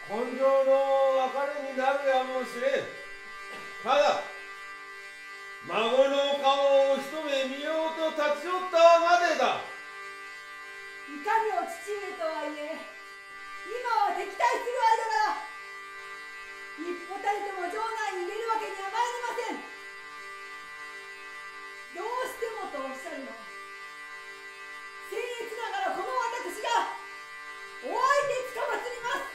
今生の別れになるやもしれん。ただ孫の顔を一目見ようと立ち寄ったまでだ。 いかにお父上とはいえ今は敵対する間柄。一歩たりとも城内に入れるわけにはまいりません。どうしてもとおっしゃるの。僭越ながらこの私がお相手つかまつります。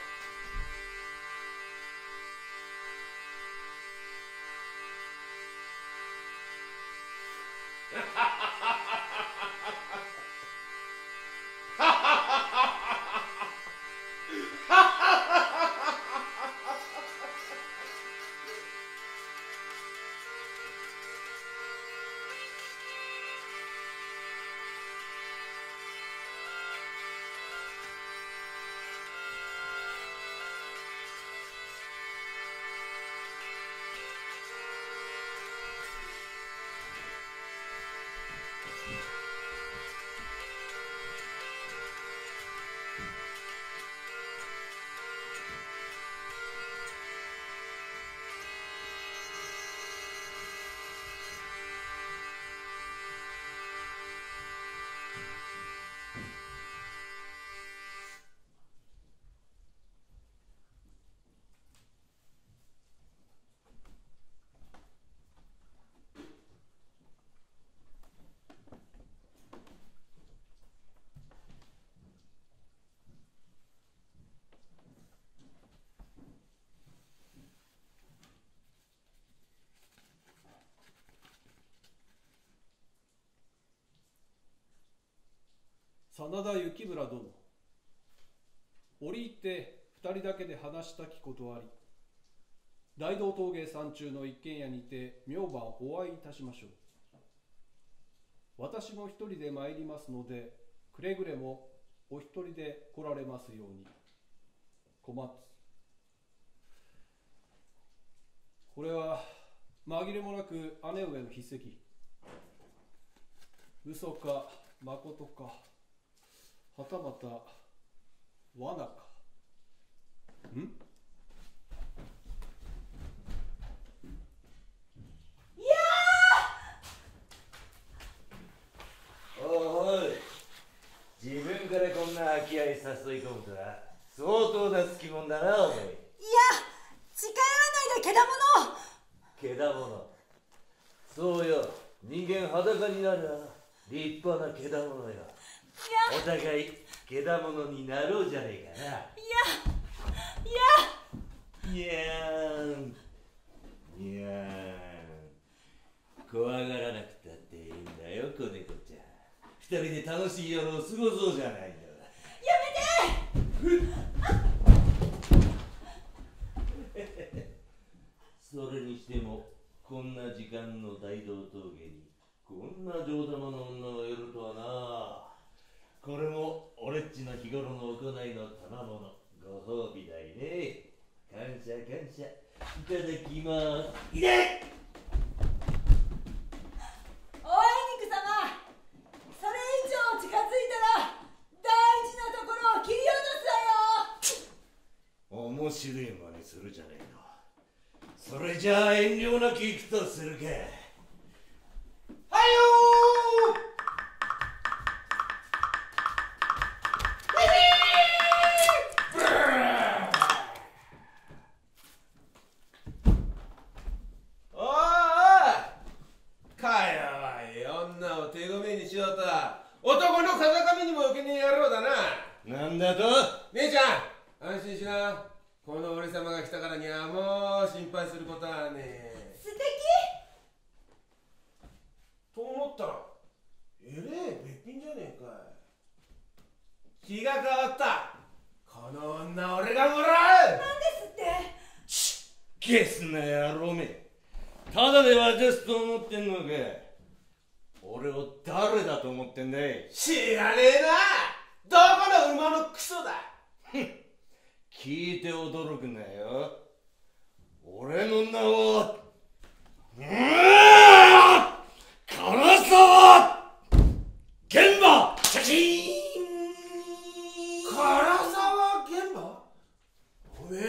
真田幸村殿、折入って二人だけで話したきことあり、大道峠山中の一軒家にて明晩お会いいたしましょう。私も一人で参りますので、くれぐれもお一人で来られますように。小松。これは紛れもなく姉上の筆跡。嘘かまことか、はたまた罠か。ん？ いやー、おい、自分からこんな空き家に誘い込むとは相当なつきもんだな、お前。いや、 近寄らないで、けだもの。 けだもの。そうよ、人間裸になるな立派なけだものよ。お互いけだものになろうじゃねえかな。いやーん怖がらなくたっていいんだよ、子猫ちゃん。二人で楽しい夜を過ごそうじゃないんだ。 やめてそれにしてもこんな時間の大道峠にこんな上玉の女がいるとはな。これも俺っちの日頃の行いの賜物、ご褒美だいね。感謝感謝、いただきます。いでおい肉様、それ以上近づいたら大事なところを切り落とすわよ。 面白い真似するじゃねえの。それじゃあ遠慮なく行くとするか。はよー。 男の風上にも受けねえ野郎だな。 なんだと？ 姉ちゃん、安心しな。この俺様が来たからにはもう心配することはねえ。 素敵と思ったらえれえべっぴんじゃねえかい。気が変わった。この女俺がもらう。 なんですって。 ゲスな野郎め。ただで渡すと思ってんのか。俺を誰だと思ってんだい。 知らねえな。どこの馬のクソだ。 聞いて驚くなよ。俺の名は唐沢玄馬。シャキーン。 唐沢玄馬。おめえ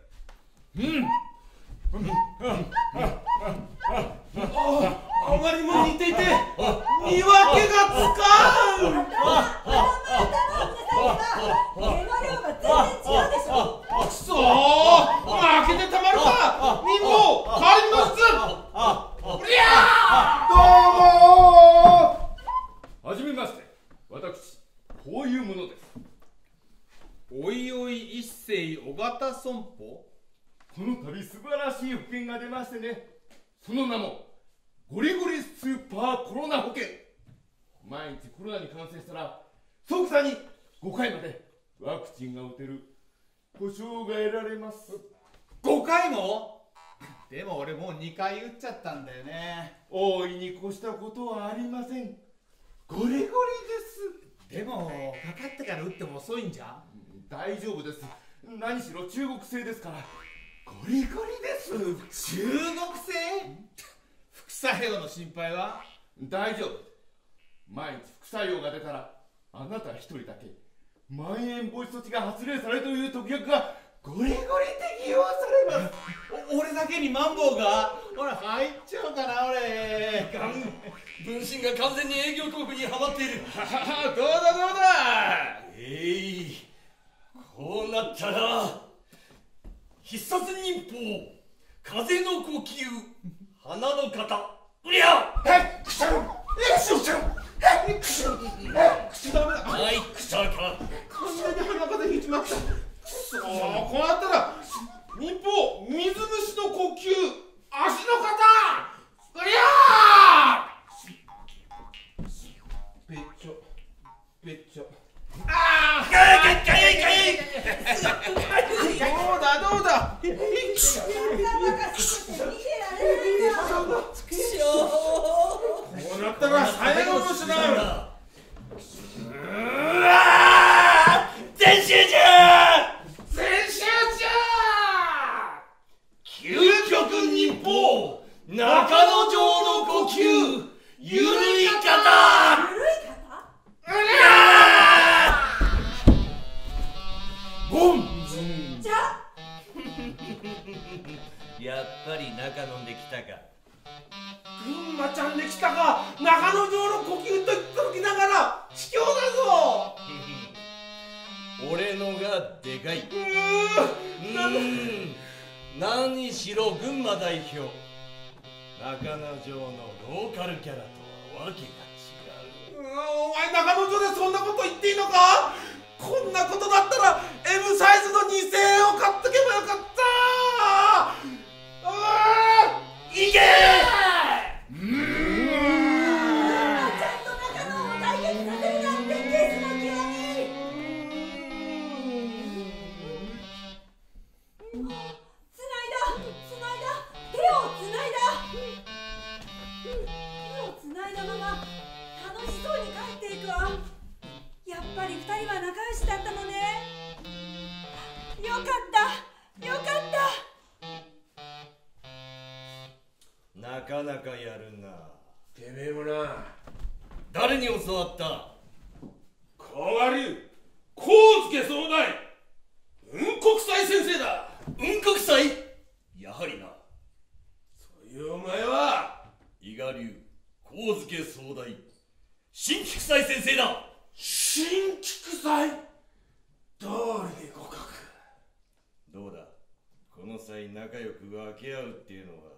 あまりも似ていて見分けがつかん。 頭毛の量が全然違うでしょ。 くそー、負けてたまるか。忍法変わります。りゃどうもはじめまして、私こういうものです。 おいおい一世尾形損保。 この度素晴らしい保険が出ましてね、その名もゴリゴリスーパーコロナ保険。毎日コロナに感染したら即座に5回までワクチンが打てる保証が得られます。 5回も？でも俺もう2回打っちゃったんだよね。 大いに越したことはありません。ゴリゴリです。 でもかかってから打っても遅いんじゃ？ 大丈夫です。何しろ中国製ですからゴリゴリです。 中国製？副作用の心配は？ 大丈夫。毎日副作用が出たらあなた一人だけまん延防止措置が発令されるという特約がゴリゴリ適用されます。 俺だけにマンボウが？ほら入っちゃうかな俺。 分身が完全に営業トークにはまっている。 どうだどうだ。 こうなったら必殺忍法風の呼吸花の型うりゃはいくしゃろくしゃろくしゃろ口ダメだ。 はいくしゃかこんなに鼻風邪ひいちまった。くそー、こうなったら忍法水虫の呼吸足の型うりゃー。べっちょべっちょ。あーどうだどうだ。 全然バカしてて見てられないよ。 こうなったら最後の手段。 全集中全集中。 究極忍法中野城の呼吸ゆるい方。 古い方？ ボンじゃやっぱり中飲んできたか。 群馬ちゃんで来たか。中野城の呼吸と言っておきながら卑怯だぞ。 俺のがでかい。何しろ群馬代表中野城のローカルキャラとはわけが違う。 お前中野城でそんなこと言っていいのか。こんなことだったら M サイズの2000円を買っとけばよかった。 いけちゃんと中野を対決させるなんてゲスの極み。つないだ手をつないだまま楽しそうに帰っていくわ。やっぱり2人は仲良しだったのね。よかったよかった。 なかなかやるな。 てめえもな。 誰に教わった？ 川流光介総内雲国際先生だ。 雲国際？やはりな。 そういうお前は伊賀流上総大新菊斎先生だ。 新菊斎、どうりでご覚。 どうだ、この際仲良く分け合うっていうのは。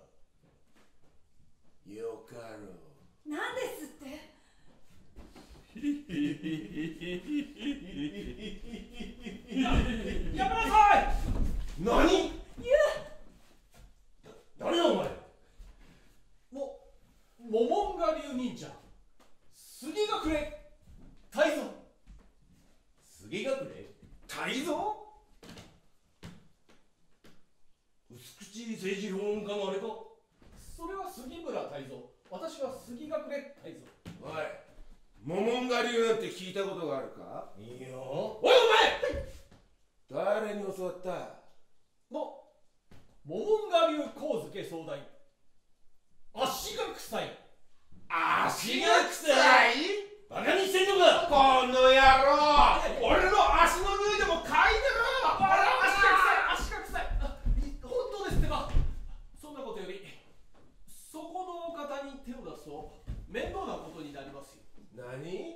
よかろう。 なんですって。 やめなさい。 何？ 誰だお前。 モモンガ流忍者杉隠れ泰造。 杉隠れ泰造？ 薄口政治評論家のあれか。 それは杉村泰造。私は杉隠れ泰造。 おい、モモンガ流なんて聞いたことがあるか？ いや、 おいお前、誰に教わった？ モモンガ流上総大足が臭い。 足が臭い？ バカにしてんのか。 この野郎、俺の足の匂いでも嗅いでろ。 足が臭い。本当ですってば。そんなことよりそこのお方に手を出すと面倒なことになりますよ。 何？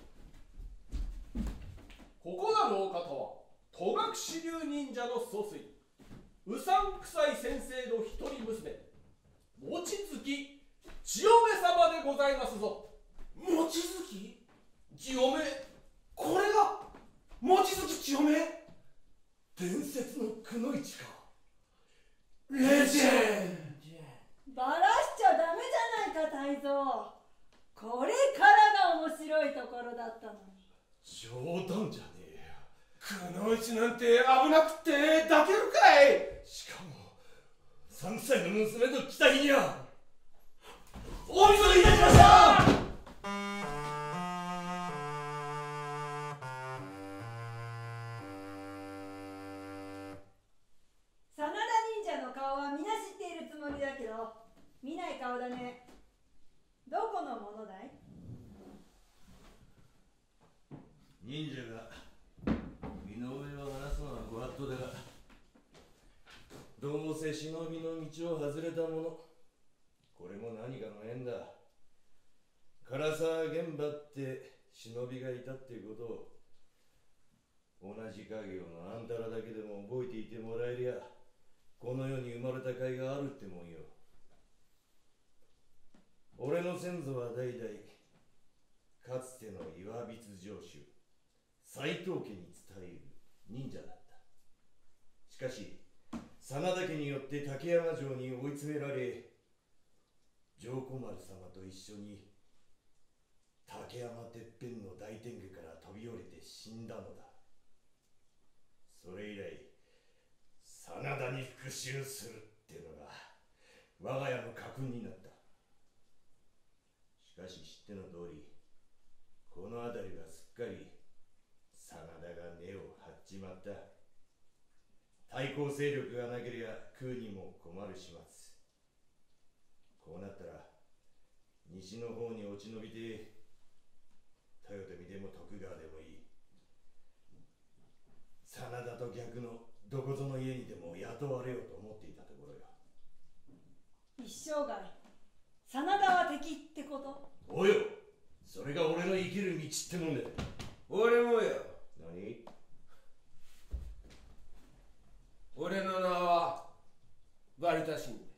ここなるお方は戸隠流忍者の総帥うさんくさい先生の一人娘望月千代目様でございますぞ。 望月千代目、これが望月千代目？ 伝説のくのいちか。 レジェンバラしちゃダメじゃないか泰造。これからが面白いところだったのに。 冗談じゃねえよ。 くのいちなんて危なくて抱けるかい？ しかも3歳の娘と来た日には大晦日いたしました。 真田忍者の顔は皆知っているつもりだけど見ない顔だね。どこのものだい？ 忍者が身の上を話すのはご法度だが、どうせ忍びの道を外れた者、これも何かの縁だ。唐沢玄馬って忍びがいたっていうことを、同じ家業のあんたらだけでも覚えていてもらえりゃ、この世に生まれた甲斐があるってもんよ。俺の先祖は代々かつての岩櫃城主斎藤家に伝える忍者だった。しかし真田家によって竹山城に追い詰められ、上皇丸様と一緒に竹山てっぺんの大天狗から飛び降りて死んだのだ。それ以来真田に復讐するってのが我が家の家訓になった。しかし知っての通り、この辺りはすっかり真田が根を張っちまった。対抗勢力がなけりゃ食うにも困る始末。こうなったら西の方に落ち延びて豊臣でも徳川でもいい。真田と逆のどこぞの家にでも雇われようと思っていたところよ。 一生涯真田は敵ってこと？ およ、それが俺の生きる道ってもんだよ。 俺もよ。 何？ 俺の名はバリタシンで、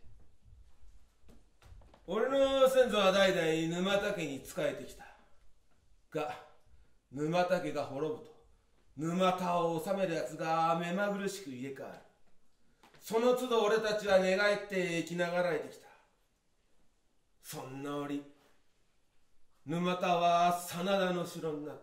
俺の先祖は代々沼田家に仕えてきたが、沼田家が滅ぶと沼田を治めるやつが目まぐるしく入れ替わる。その都度俺たちは寝返って生きながらえてきた。そんな折、沼田は真田の城になった。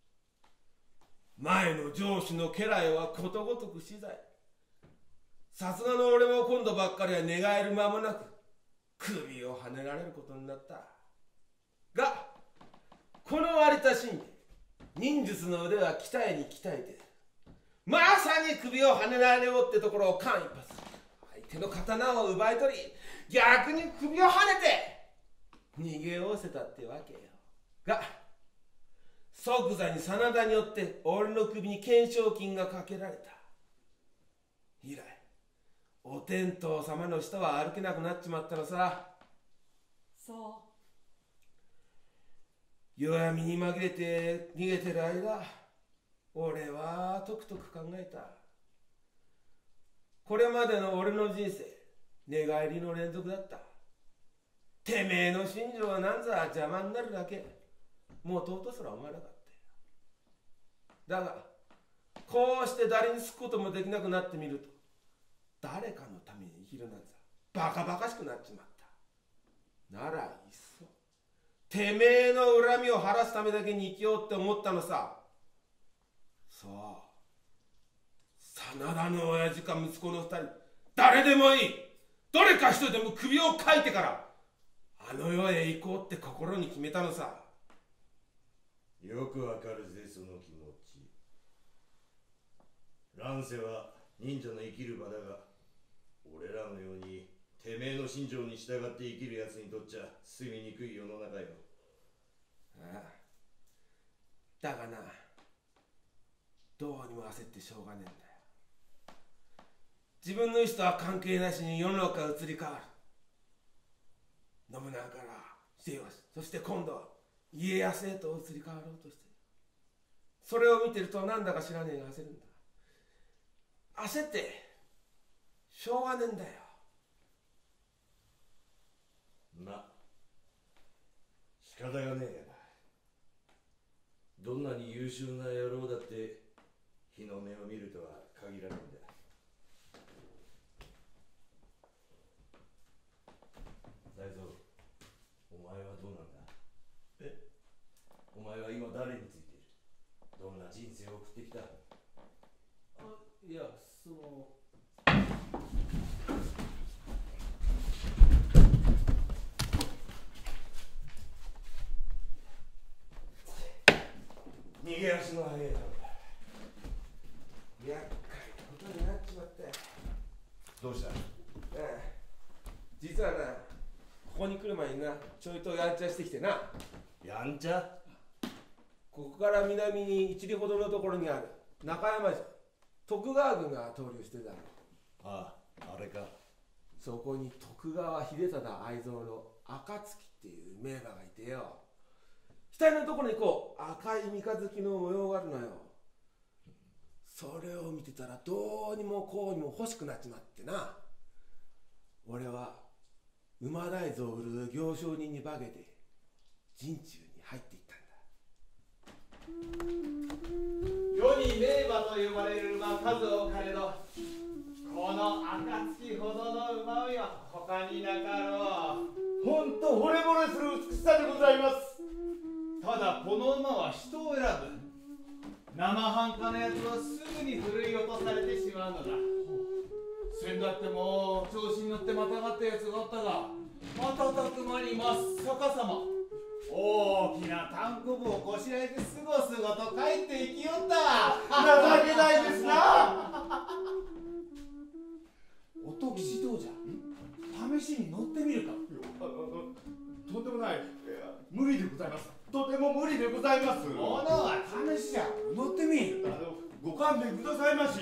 前の城主の家来はことごとく死罪。さすがの俺も今度ばっかりは寝返る間もなく首をはねられることになったが、この割田信玄、忍術の腕は鍛えに鍛えてる。まさに首をはねられようってところを間一髪、相手の刀を奪い取り、逆に首をはねて逃げおおせたってわけよ。が即座に真田によって俺の首に懸賞金がかけられた。以来お天道様の下は歩けなくなっちまったのさ。 そ弱みに紛れて逃げてる間、俺はとくとく考えた。これまでの俺の人生、寝返りの連続だった。てめえの心情はなんざ邪魔になるだけ。もう尊すら思わなかった。だがこうして誰に救うこともできなくなってみると、誰かのために生きるなんざバカバカしくなっちまった。ならいっそてめえの恨みを晴らすためだけに生きようって思ったのさ。そう、真田の親父か息子の二人、誰でもいい。どれか一人でも首をかいてからあの世へ行こうって心に決めたのさ。 よくわかるぜ、その気持ち。乱世は忍者の生きる場だが、俺らのようにてめえの心情に従って生きるやつにとっちゃ住みにくい世の中よ。 ああ、だがな、どうにも焦ってしょうがねえんだよ。自分の意思とは関係なしに世の中が移り変わる。信長から秀吉、そして今度は家康へと移り変わろうとしている。それを見てるとなんだか知らねえが焦るんだ。焦ってしょうがねえんだよ。 ま、仕方がねえやな。どんなに優秀な野郎だって日の目を見るとは限らないんだ。大蔵、お前はどうなんだ？お前は今誰についている？どんな人生を送ってきた？ いや、その。 逃げ足の速いだろうだ。厄介なことになっちまったよ。 どうした？ 実はな、ここに来る前にな、ちょいとやんちゃしてきてな。 やんちゃ？ ここから南に1里ほどのところにある中山城、徳川軍が投留してるだろう。 ああ、あれか。 そこに徳川秀忠愛蔵の暁っていう名馬がいてよ、額のところにこう赤い三日月の模様があるのよ。それを見てたらどうにもこうにも欲しくなっちまってな。俺は馬大豆を売る行商人に化けて陣中に入っていったんだ。 世に名馬と呼ばれる馬数多かれど、この暁ほどの馬追いは他になかろう。 ほんと惚れ惚れする美しさでございます。 ただこの馬は人を選ぶ。生半可なやつはすぐにふるい落とされてしまうのだ。先だっても調子に乗ってまたがったやつがあったが、瞬く間に真っ逆さま。大きなタンク部をこしらえてすごすごと帰っていきよった。 情けないですな。 音吉どうじゃ、試しに乗ってみるか。 とんでもない。無理でございます。とても無理でございます。 ものは試しじゃ。乗ってみ。 ご勘弁くださいまし。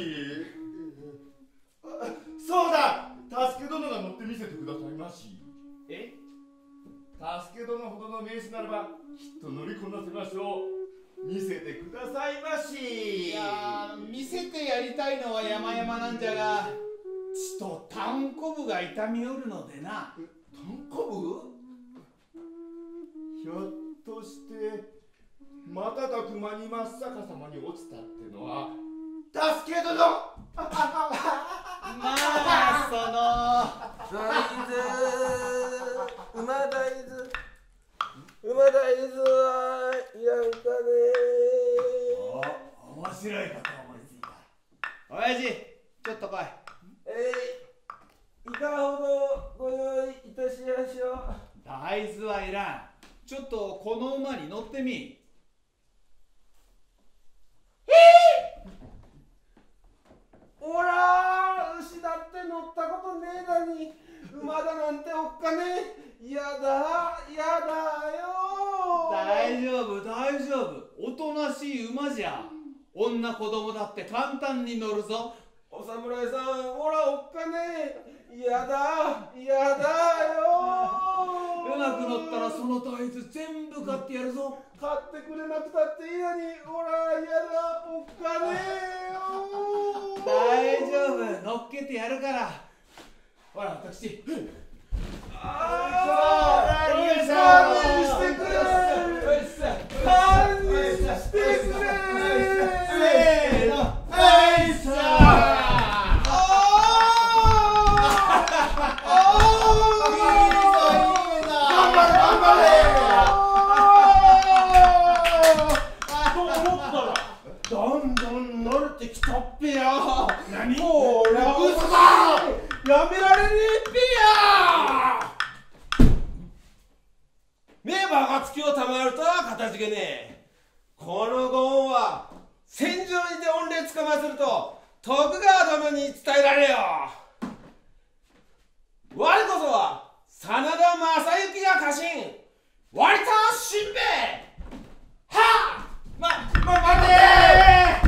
そうだ、助け殿が乗ってみせてくださいまし。 え？ 助け殿ほどの名手ならばきっと乗りこなせましょう。見せてくださいまし。 いやー、見せてやりたいのは山々なんじゃが、ちとタンコブが痛みよるのでな。 タンコブ？ひょっとして瞬く間に真っ逆さまに落ちたってのは助け殿。 まあ大豆、馬大豆、馬大豆はいらんかね。 面白いこと思いついた。親父、ちょっと来い。 いかほどご用意いたしましょう。 大豆はいらん。ちょっとこの馬に乗ってみ。 おら牛だって乗ったことねえだに、馬だなんておっかねえ。やだやだよ。 大丈夫大丈夫、おとなしい馬じゃ。女子供だって簡単に乗るぞ。 お侍さん、おらおっかねえ。やだやだよ。 うまく乗ったらその大豆全部買ってやるぞ。 買ってくれなくたっていいのに、ほら、やだ、おっかねえよ。 大丈夫、乗っけてやるから。ほら、私。 勘弁してくれ。勘弁してくれ。 せーの、はい、さどんどん乗れてきたっぺや。何？もう俺は嘘だ。やめられねえっぺや。名馬が月を賜るとはかたじけねえ。このご恩は戦場にて御礼つかまつると徳川殿に伝えられよ。我こそは真田正幸が家臣、割田新兵衛。はっ。待て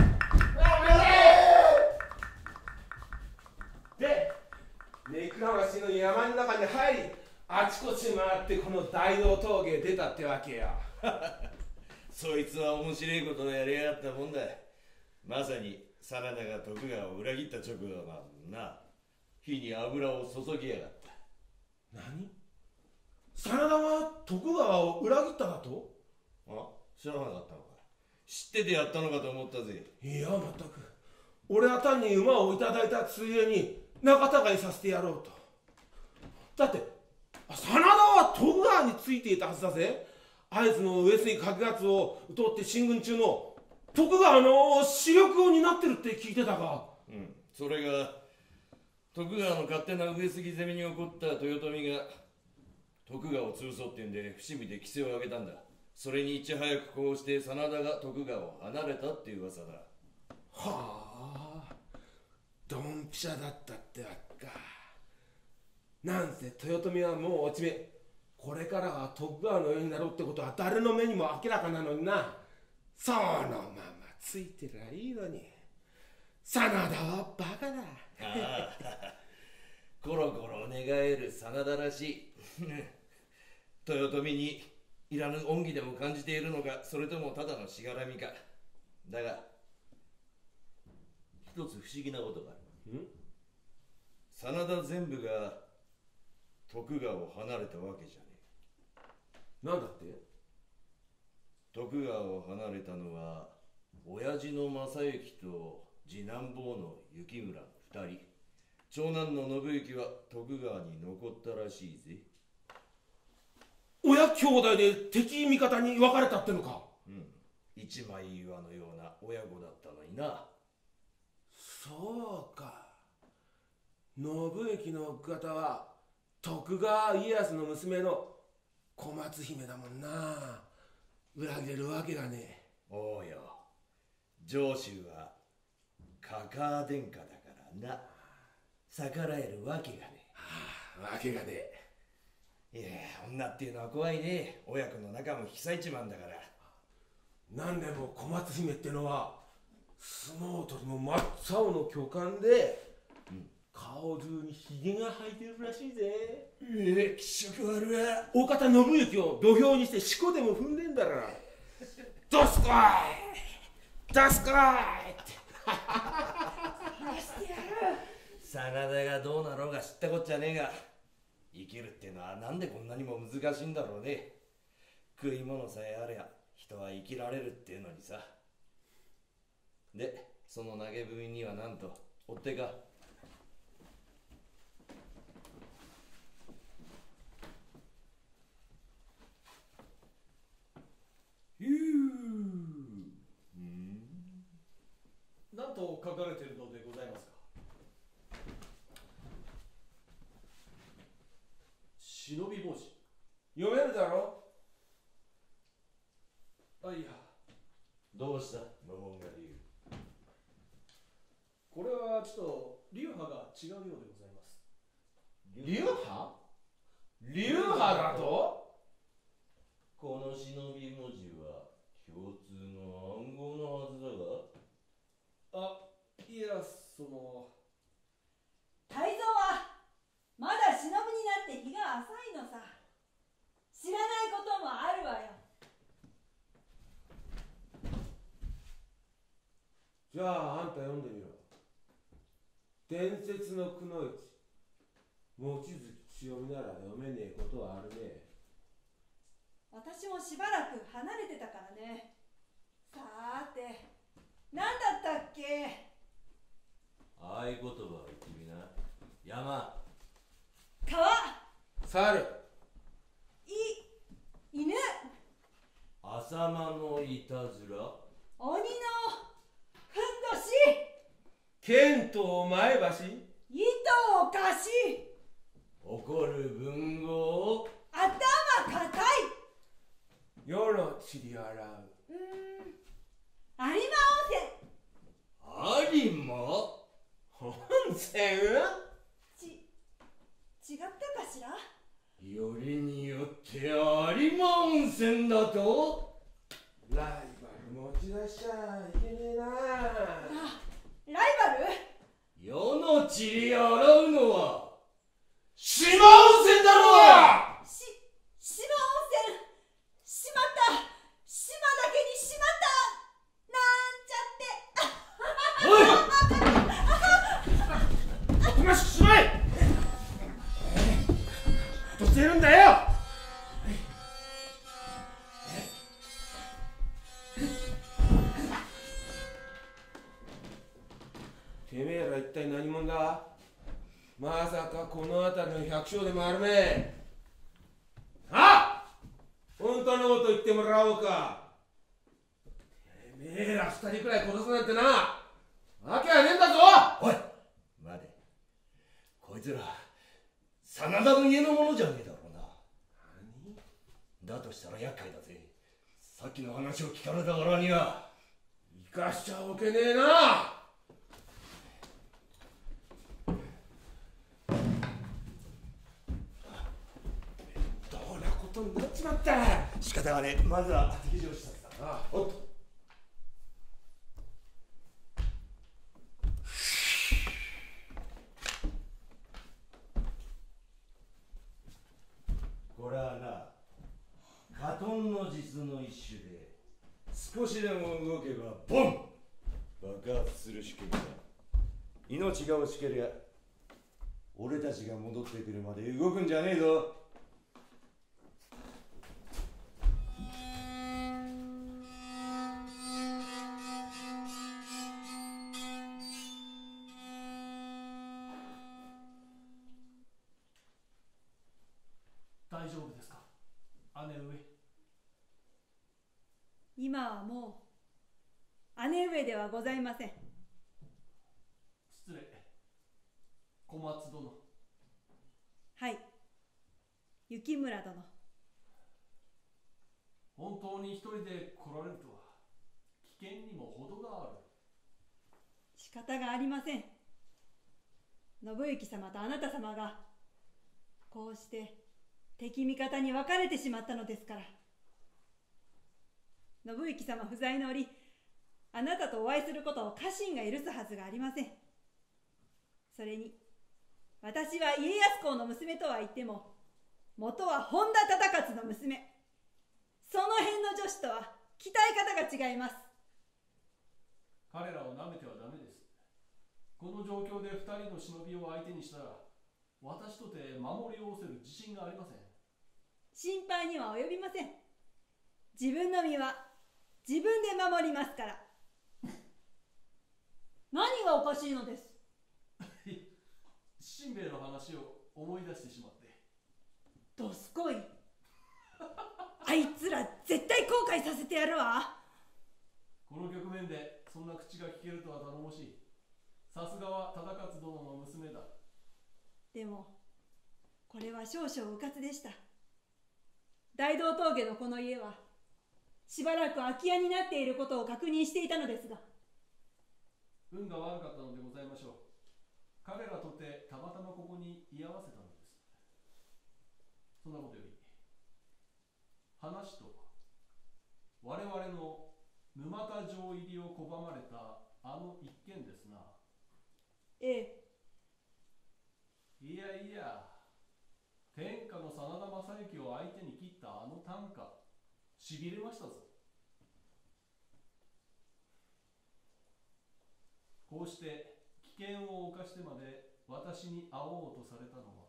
で、根倉橋の山の中に入り、あちこち回ってこの大道峠へ出たってわけよ。 そいつは面白いことをやりやがったもんだ。まさに真田が徳川を裏切った直後だもんな。火に油を注ぎやがった。 何？真田は徳川を裏切っただと？ あ、知らなかったのか。知っててやったのかと思ったぜ。 いや、まったく。俺は単に馬をいただいたついでに仲違いさせてやろうと。だって真田は徳川についていたはずだぜ。会津の上杉景勝を討って進軍中の徳川の主力を担ってるって聞いてたが。 それが徳川の勝手な上杉攻めに起こった豊臣が徳川を潰そうっていうんで伏見で規制を上げたんだ。それにいち早くこうして真田が徳川を離れたっていう噂だ。 はあ、ドンピシャだったってわけか。なんせ豊臣はもう落ち目。これからは徳川の世になろうってことは誰の目にも明らかなのにな。そのままついてりゃいいのに。真田はバカだ。 コロコロ寝返る真田らしい。豊臣にいらぬ恩義でも感じているのか、それともただのしがらみか。だが一つ不思議なことがある。真田全部が徳川を離れたわけじゃねえ。なんだって？ 徳川を離れたのは親父の正行と次男坊の幸村の2人。長男の信行は徳川に残ったらしいぜ。 親兄弟で敵味方に分かれたってのか？ 一枚岩のような親子だったのにな。 そうか。信行の奥方は徳川家康の娘の小松姫だもんな。裏切れるわけがねえ。 おうよ、上州はかか殿下だからな。逆らえるわけがねえ。わけがねえ。 いや、女っていうのは怖いね。親子の仲も引き裂いちまうんだから。 何でも小松姫ってのは相撲取りも真っ青の巨漢で、顔中にひげが生えてるらしいぜ。 気色悪い。 大方信行を土俵にして四股でも踏んでんだろ。どすこいどすこいって真田がどうなろうが知ったこっちゃねえが、生きるってのはなんでこんなにも難しいんだろうね。食い物さえありゃ人は生きられるっていうのにさ。で、その投げ文にはなんと追っ手か。 なんと書かれているのでございますか？忍び文字。 読めるだろ？ あ、いや。 どうした無言が理由。 これはちょっと流派が違うようでございます。 流派？流派だと？ この忍び文字は共通の暗号のはずだが。 いや、その泰造はまだ忍びになって日が浅いのさ。 じゃああんた読んでみろ。伝説のくのいち、望月千代美なら読めねえことはあるね。 私もしばらく離れてたからね。さーて、何だったっけ。 合言葉を言ってみな。山、 川、 猿、 犬、 浅間のいたずら、 鬼のふんどし、 剣と前橋、 糸を貸し、 怒る文豪、 頭固い。 世の塵洗う。 有馬温有馬、 温泉。 泉違ったかしら。 よりによって有馬温泉だと。 ライバル持ち出しちゃいけねえな。 ライバル。 世の塵洗うのは島温泉だろうが。 島温泉。しまった。島だけにしまったなんちゃって。 おとなしくしまえ。どうしてるんだよ。てめえら一体何者だ。まさかこの辺りの百姓でもあるめ。あ、本当のこと言ってもらおうか。てめえら二人くらい殺すなんてな、わけはねえんだぞ。 おい待て、こいつら真田の家のものじゃねえだろうな。だとしたら厄介だぜ。さっきの話を聞かれたからには生かしちゃおけねえな。どんなことになっちまった。 仕方がねえ。まずは敵情視察だ。 ああ、おっと。 これはな、火遁の術の一種で、少しでも動けばボン爆発する仕組みだ。命が惜しけりゃ俺たちが戻ってくるまで動くんじゃねえぞ。 大丈夫ですか、姉上。 今はもう姉上ではございません。 失礼。小松殿。 はい、雪村殿。 本当に一人で来られるとは危険にも程がある。 仕方がありません。信行様とあなた様がこうして敵味方に分かれてしまったのですから。信行様不在の折、あなたとお会いすることを家臣が許すはずがありません。それに私は家康公の娘とは言っても、元は本田忠勝の娘。その辺の女子とは鍛え方が違います。 彼らを舐めてはダメです。この状況で2人の忍びを相手にしたら、私とて守りをおせる自信がありません。 心配には及びません。自分の身は自分で守りますから。何がおかしいのです。 しんべヱの話を思い出してしまって。 どすこい。あいつら絶対後悔させてやるわ。 この局面でそんな口が聞けるとは頼もしい。さすがは忠勝殿の娘だ。 でもこれは少々うかつでした。大道峠のこの家はしばらく空き家になっていることを確認していたのですが。 運が悪かったのでございましょう。彼らとてたまたまここに居合わせたのです。そんなことより、話とは我々の沼田城入りを拒まれたあの一件ですな。 ええ。 いやいや、天下の真田昌幸を相手に切ったあの短歌、しびれましたぞ。 こうして危険を冒してまで私に会おうとされたのは、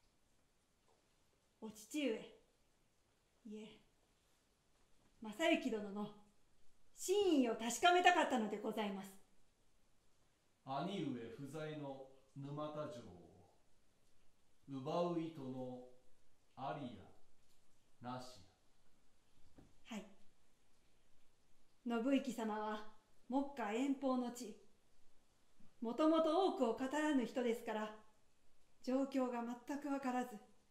お父上、いえ、正行殿の真意を確かめたかったのでございます。 兄上不在の沼田城を奪う意図のありやなしや。 はい。信行様は目下遠方の地、もともと多くを語らぬ人ですから、状況が全く分からず、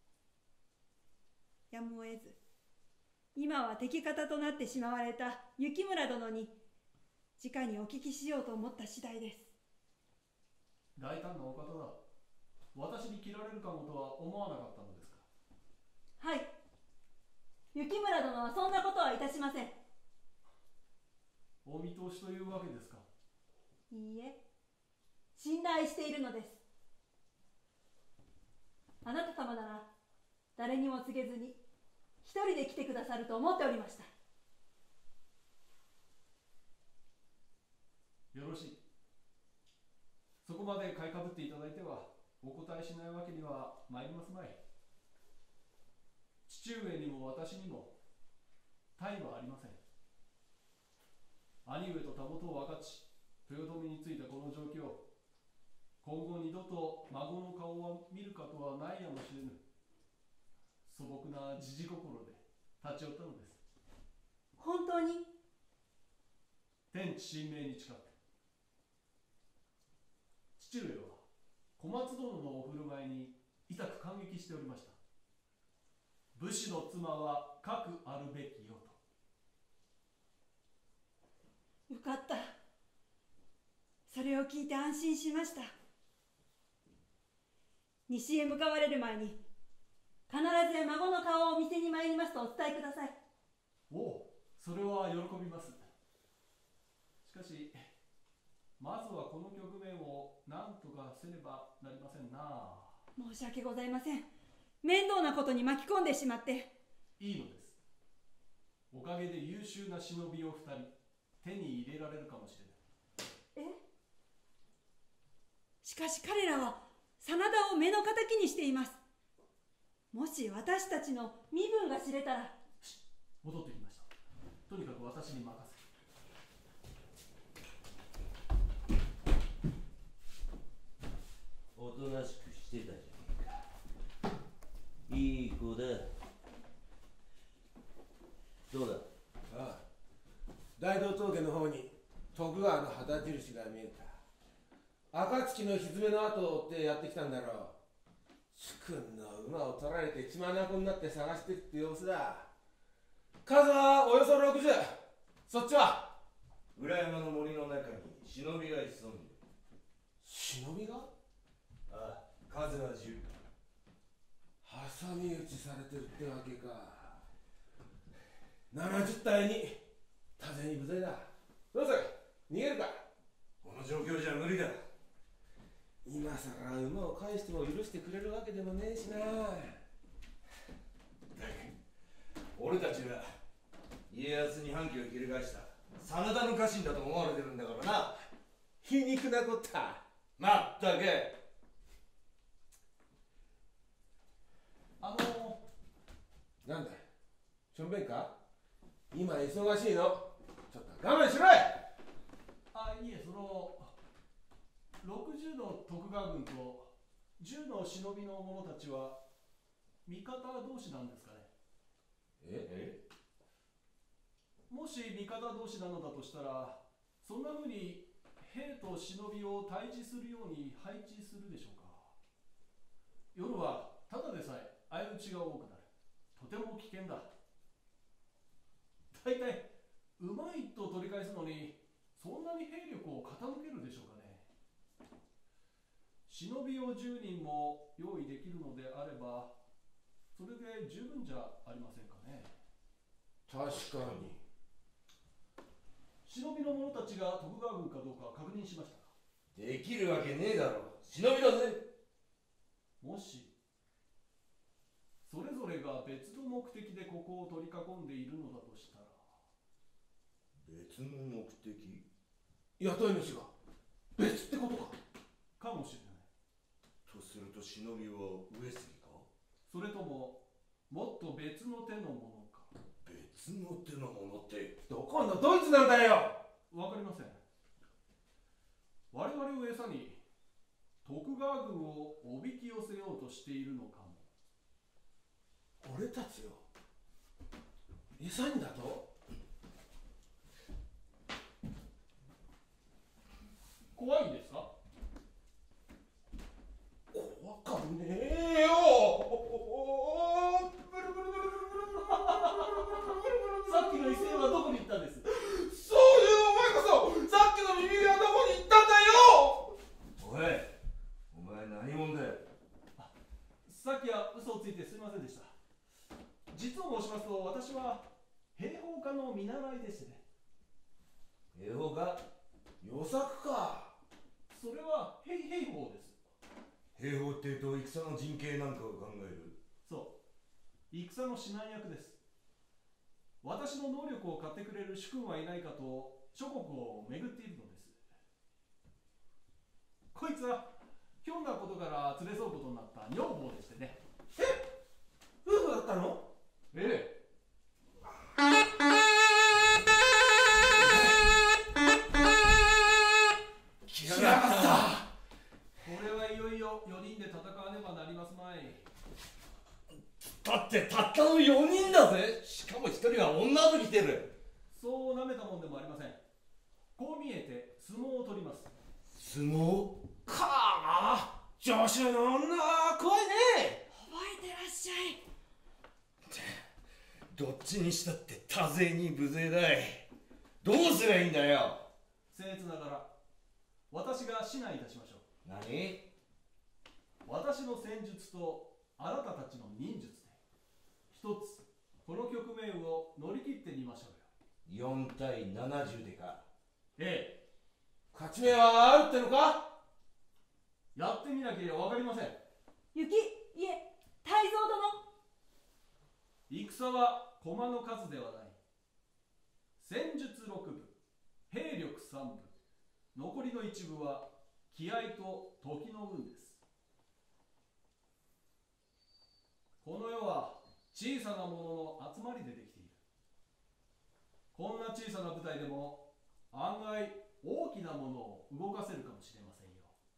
やむを得ず、今は敵方となってしまわれた雪村殿に直にお聞きしようと思った次第です。 大胆なお方だ。私に切られるかもとは思わなかったのですか。 はい。雪村殿はそんなことはいたしません。 お見通しというわけですか。 いいえ、信頼しているのです。あなた様なら誰にも告げずに一人で来てくださると思っておりました。 よろしい。そこまで買いかぶっていただいてはお答えしないわけには参りますまい。父上にも私にも他意はありません。兄上とたもとを分かち、豊臣についたこの状況、今後二度と孫の顔は見るかとはないやもしれぬ素朴な時事心で立ち寄ったのです。 本当に？ 天地神明に誓って。父上は小松殿のお振る舞いに痛く感激しておりました。武士の妻はかくあるべきよと。 よかった。それを聞いて安心しました。西へ向かわれる前に必ず孫の顔をお見せに参りますとお伝えください。 おお、それは喜びます。しかしまずはこの局面を何とかせねばなりませんな。 申し訳ございません。面倒なことに巻き込んでしまって。 いいのです。おかげで優秀な忍びを2人手に入れられるかもしれない。 え？しかし彼らは真田を目の敵にしています。もし私たちの身分が知れたら。 戻ってきました。とにかく私に任せ。 おとなしくしてたじゃねえか。いい子だ。どうだ。 ああ、大道峠の方に徳川の旗印が見えた。暁のひずめの後を追ってやってきたんだろう。主君の馬を取られて血眼になって探してるって様子だ。数はおよそ60。そっちは裏山の森の中に忍びが潜んでる。 忍びが？ ああ、数は10。 挟み撃ちされてるってわけか。70体に多勢に無勢だ。どうする？逃げるか？ この状況じゃ無理だ。 今さら馬を返しても許してくれるわけでもねえしな。 俺たちは家康に反旗を翻した真田の家臣だと思われてるんだからな。 皮肉なこった。 まったく。 なんだい、しょんべんか？今忙しいの。ちょっと我慢しろい。 あ、いえ、60の徳川軍と10の忍びの者たちは味方同士なんですかね。もし味方同士なのだとしたら、そんなふうに兵と忍びを対峙するように配置するでしょうか。夜はただでさえ相打ちが多くなる。とても危険だ。大体うまいと取り返すのにそんなに兵力を傾けるでしょうかね。忍びを10人も用意できるのであればそれで十分じゃありませんかね。 確かに。 忍びの者たちが徳川軍かどうか確認しましたか？ できるわけねえだろ。忍びだぜ。 もしそれぞれが別の目的でここを取り囲んでいるのだとしたら。 別の目的？ 雇い主が。 別ってことか。 かもしれない。 とすると忍びは上杉か。 それとももっと別の手のものか。 別の手のものって。 どこのドイツなんだよ。 わかりません。我々を餌に徳川軍をおびき寄せようとしているのかも。 俺たちを餌にだと。 怖いんですか？ 怖かねえよ。 さっきの威勢はどこに行ったんです？ そういうお前こそさっきの耳毛はどこに行ったんだよ。 おい、お前何者だよ。 さっきは嘘をついてすみませんでした。実を申しますと、私は兵法家の見習いでしてね。 兵法か。 予策か。 それは兵法です。 兵法って言うと戦の陣形なんかを考える。 そう、戦の指南役です。私の能力を買ってくれる主君はいないかと諸国を巡っているのです。こいつはひょんなことから連れ添うことになった女房でしてね。 夫婦だったの？ ええ。 来やがった。 これはいよいよ4人で戦わねばなりますまい。 だってたったの4人だぜ。しかも1人は女と来てる。 そうなめたもんでもありません。こう見えて相撲を取ります。 相撲かあ、女子の女は怖いね。 覚えてらっしゃい。 どっちにしたって多勢に無勢だい。どうすりゃいいんだよ。 僭越ながら私が指南いたしましょう。 何？ 私の戦術とあなたたちの忍術で一つこの局面を乗り切ってみましょうよ。 4対70でか。 ええ。 勝ち目はあるってのか？ やってみなければわかりません。 雪、いえ、泰造殿。 戦は駒の数ではない。戦術6部、兵力3部、残りの一部は気合と時の運です。この世は小さなものの集まりでできている。こんな小さな部隊でも案外大きなものを動かせるかもしれませんよ。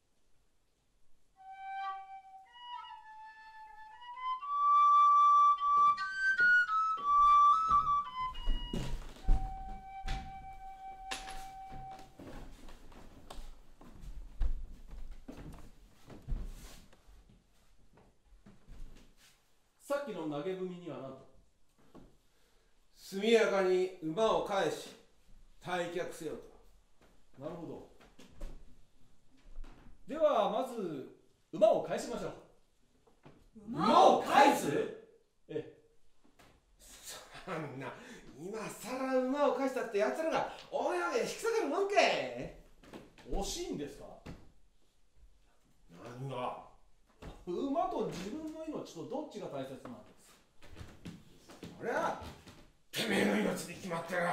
さっきの投げ踏みには何と？ 速やかに馬を返し退却せよと。 なるほど。ではまず馬を返しましょう。 馬を返す？ ええ。 そんな今さら馬を返したってやつらがおいおい引き下げるもんかい。 惜しいんですか？ 何が？ 馬と自分の命とどっちが大切なんです？ そりゃてめえの命で決まってる。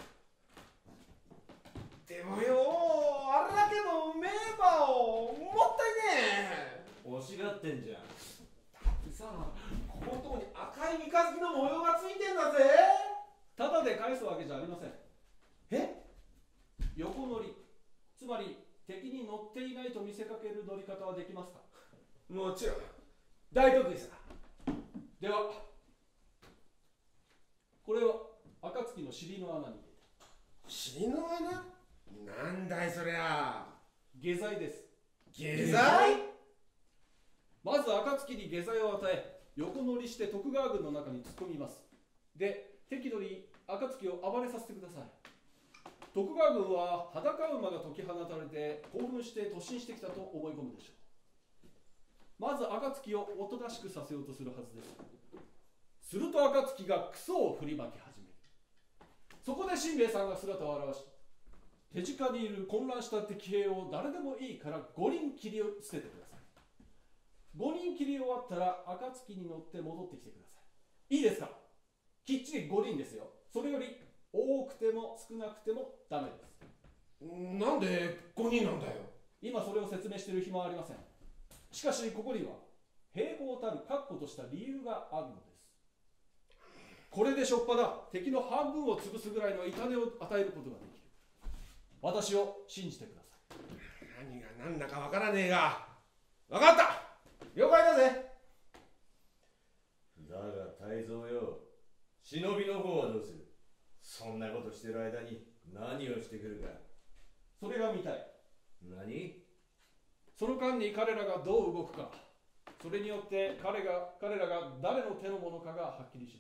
でもよ、あれだけの名馬をもったいねえ。 欲しがってんじゃん。 だってさ、ここのとこに赤い三日月の模様がついてんだぜ。 ただで返すわけじゃありません。 え？ 横乗り、つまり敵に乗っていないと見せかける乗り方はできますか？ もちろん大得意さ。 ではこれを暁の尻の穴に入れて。 尻の穴？なんだいそりゃ。 下剤です。 下剤？ まず暁に下剤を与え、横乗りして徳川軍の中に突っ込みます。で、適度に暁を暴れさせてください。徳川軍は裸馬が解き放たれて興奮して突進してきたと思い込むでしょう。まず暁をおとなしくさせようとするはずです。すると暁がクソを振りまき始める。そこで新兵衛さんが姿を現し、手近にいる混乱した敵兵を誰でもいいから5人切り捨ててください。5人切り終わったら暁に乗って戻ってきてください。いいですか？きっちり5人ですよ。それより多くても少なくてもダメです。 なんで5人なんだよ。 今それを説明している暇はありません。しかしここには平方たる確固とした理由があるのです。これでしょっぱな敵の半分を潰すぐらいの痛手を与えることができる。私を信じてください。 何が何だかわからねえが、分かった、了解だぜ。 だが泰造よ、忍びの方はどうする？そんなことしてる間に何をしてくるか。 それが見たい。 何？ その間に彼らがどう動くか、それによって彼らが誰の手のものかがはっきりします。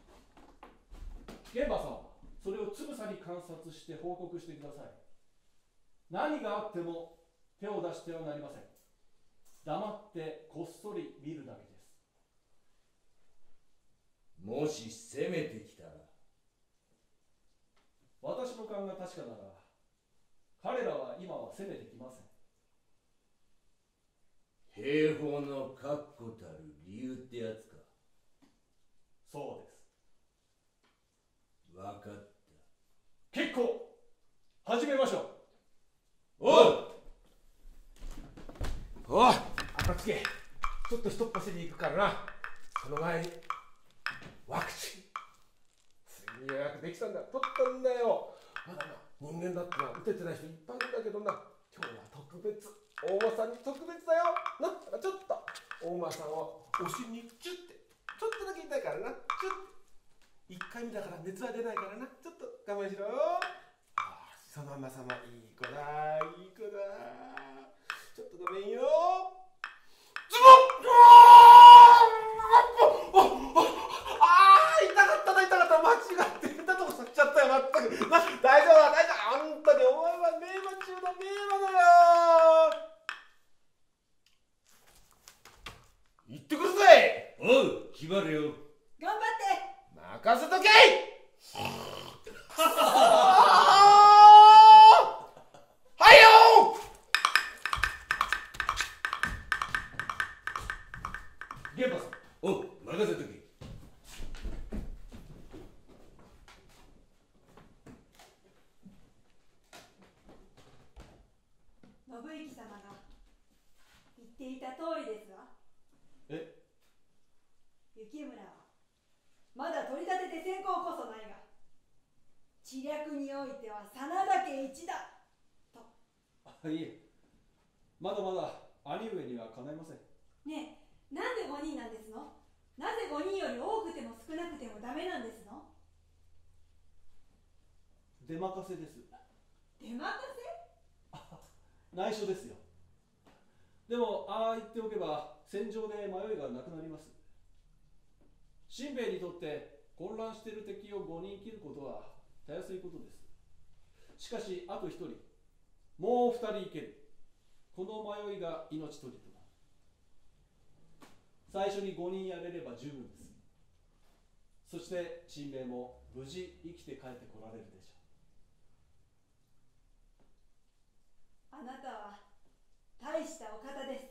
玄馬さんはそれをつぶさに観察して報告してください。何があっても手を出してはなりません。黙ってこっそり見るだけです。 もし攻めてきたら？ 私の勘が確かなら、彼らは今は攻めてきません。 兵法の確固たる理由ってやつか。 そうです。 わかった。 結構始めましょう。 おう！ おい、暁、ちょっと一っ走り行くからな。その前にワクチンついに予約できたんだ。取ったんだよ。まだな、人間だってな、打ててない人いっぱいいるんだけどな、今日は特別、大間さんに特別だよな。ちょっと大間さんをお尻にチュッて、ちょっとだけ痛いからな、チュッて。1回目だから熱は出ないからな、ちょっと我慢しろよ。そのまま様、いい子だ、いい子だ。ちょっとごめんよ。ズボッ、痛かったな、痛かった。間違って痛いとこさっちゃったよ、まったく。大丈夫だ、大丈夫。本当にお前は名馬中の名馬だよ。行ってくるぜ。 おう、決まるよ。 頑張って。 任せとけ。はいよ。 玄馬さん、 おう、任せとけ。 信行様が言っていた通りですわ。 え？ 雪村はまだ取り立てて先行こそないが、知略においては真田家一だと。 いえ、まだまだ兄上にはかないません。 ねえ、なんで5人なんですの？なぜ5人より多くても少なくてもダメなんですの？ 出任せです。 出任せ？ 内緒ですよ。でもああ言っておけば戦場で迷いがなくなります。新兵衛にとって混乱している敵を5人切ることはたやすいことです。しかしあと1人、もう2人いける。この迷いが命取りとなる。最初に5人やれれば十分です。そして新兵衛も無事生きて帰ってこられるでしょう。 あなたは大したお方です。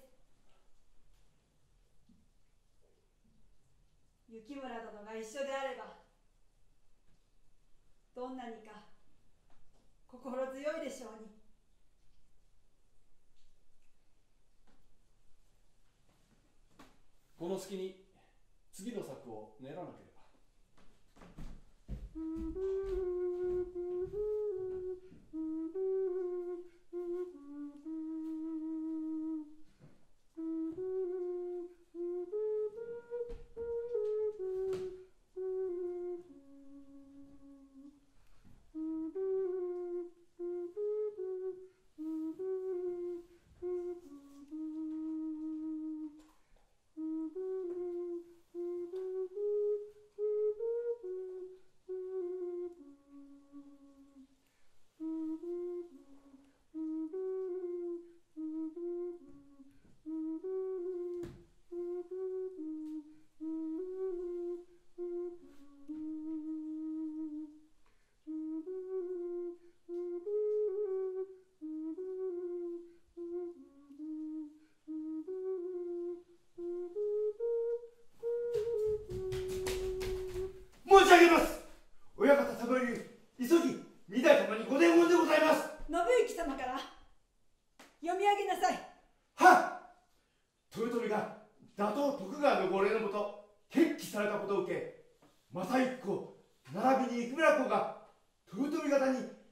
雪村殿が一緒であれば、どんなにか心強いでしょうに。 この隙に次の策を練らなければ。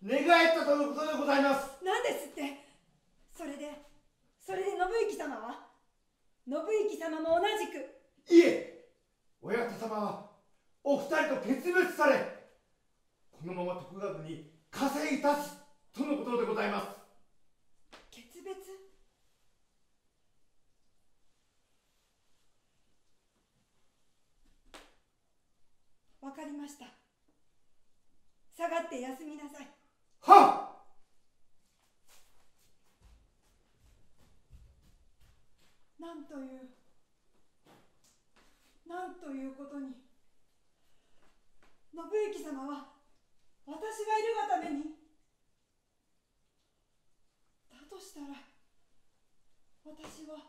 寝返ったとのことでございます。 何ですって。それで信之様は信之様も同じく。 いえ、親方様はお二人と決別され、このまま徳川軍に加勢いたすとのことでございます。 決別。わかりました。下がって休みなさい。 はっ。 なんということに。信之様は私がいるがために。だとしたら私は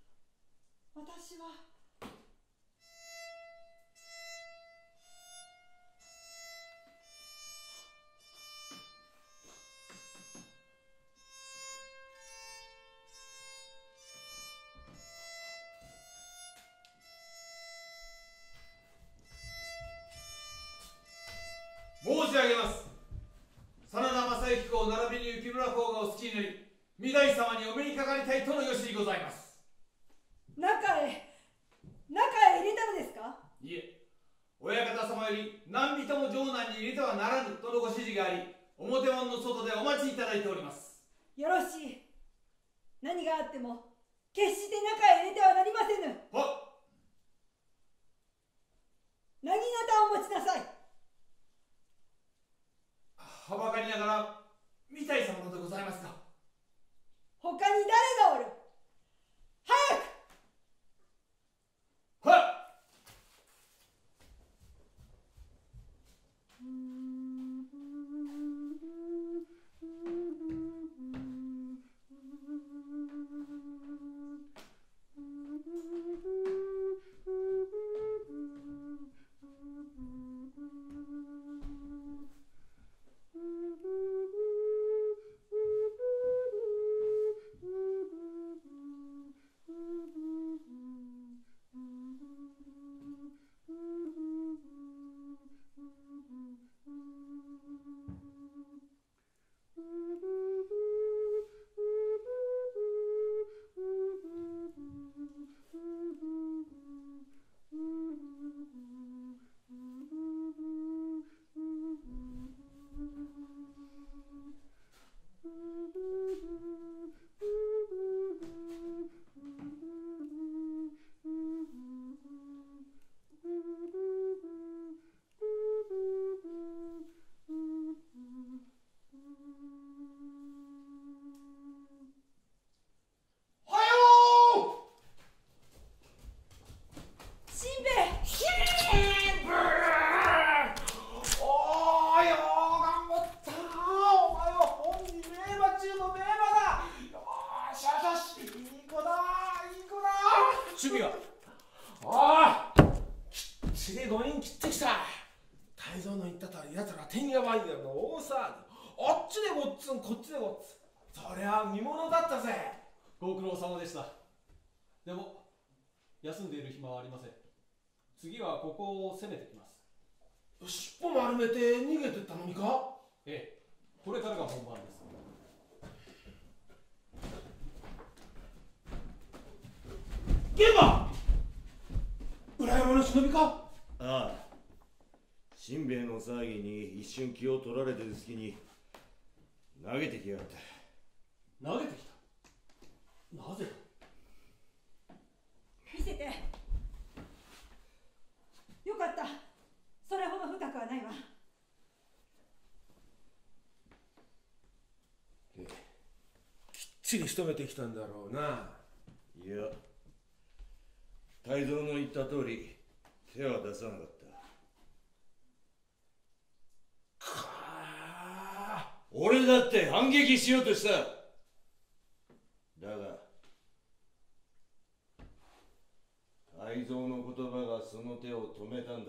申し上げます。真田正幸公並びに幸村公がお好きになり、御台様にお目にかかりたいとのよしにございます。 中へ入れたのですか。 いえ、親方様より何人も城内に入れてはならぬとのご指示があり、表門の外でお待ちいただいております。 よろしい。何があっても決して中へ入れてはなりませぬ。 はっ。 薙刀を持ちなさい。 はばかりながら御台様のでございますか。 他に誰がおる。早く。 はっ。 こっちでごっつ。そりゃ見物だったぜ。 ご苦労様でした。でも休んでいる暇はありません。次はここを攻めてきます。 尻尾丸めて逃げてったのにか。 ええ、これからが本番です。 現場裏山の忍びか。 ああ、しんべヱの騒ぎに一瞬気を取られてる隙に投げてきやがった。 投げてきた。なぜだ。 見せて。よかった。それほど深くはないわ。 きっちり仕留めてきたんだろうな。 いや、泰造の言った通り手は出さなかった。俺だって反撃しようとした。だが泰造の言葉がその手を止めたんだ。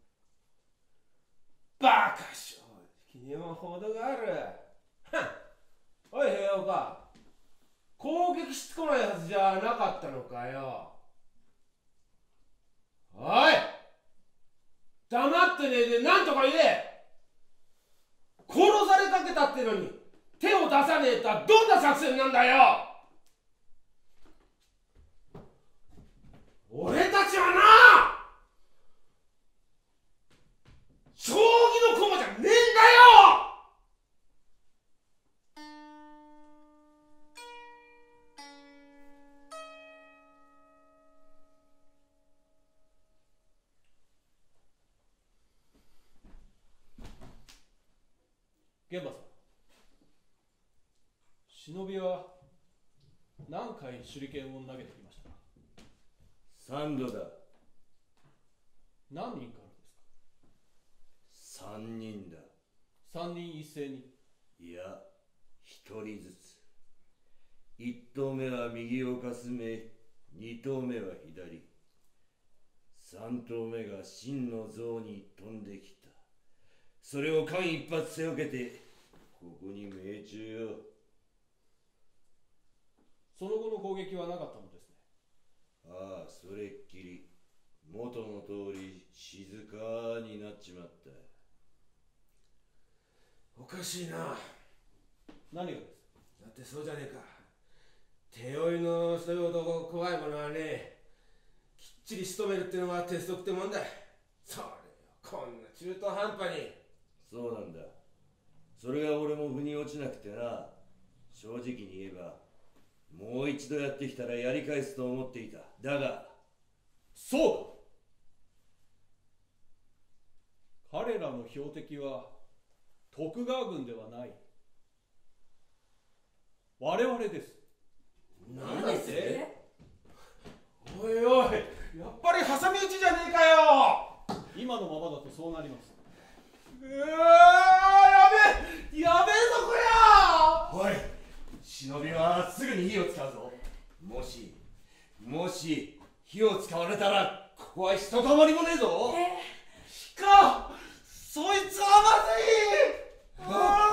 バカ正直にも程がある。おい平岡、攻撃しつこないはずじゃなかったのかよ。おい、黙ってねえでなんとか言え。殺されかけたたってのに手を出さねえとはどんな作戦なんだよ。俺たちはな将棋の駒じゃねえんだよ。 玄馬さん、忍びは何回手裏剣を投げてきましたか 3度だ。 何人からですか 3人だ。 3人一斉にいや、1人ずつ。1投目は右をかすめ、2投目は左。3投目が真の像に飛んできた。それを間一髪背負けて、ここに命中よ。 その後の攻撃はなかったのですね。 ああ、それっきり元の通り静かになっちまった。 おかしいな。 何がですだってそうじゃねえか。手負いのそういう男怖いものはね、きっちり仕留めるってのが鉄則ってもんだ。それよ、こんな中途半端に。 そうなんだ。それが俺も腑に落ちなくてな。正直に言えばもう一度やってきたらやり返すと思っていた。だがそうか、彼らの標的は徳川軍ではない、我々です。 なんだって？おいおい、やっぱり挟み撃ちじゃねえかよ。 今のままだとそうなります。 やべえぞこりゃ。 おい、忍びはすぐに火を使うぞ。もし火を使われたらここはひとたまりもねえぞ。 火か、そいつはまずい。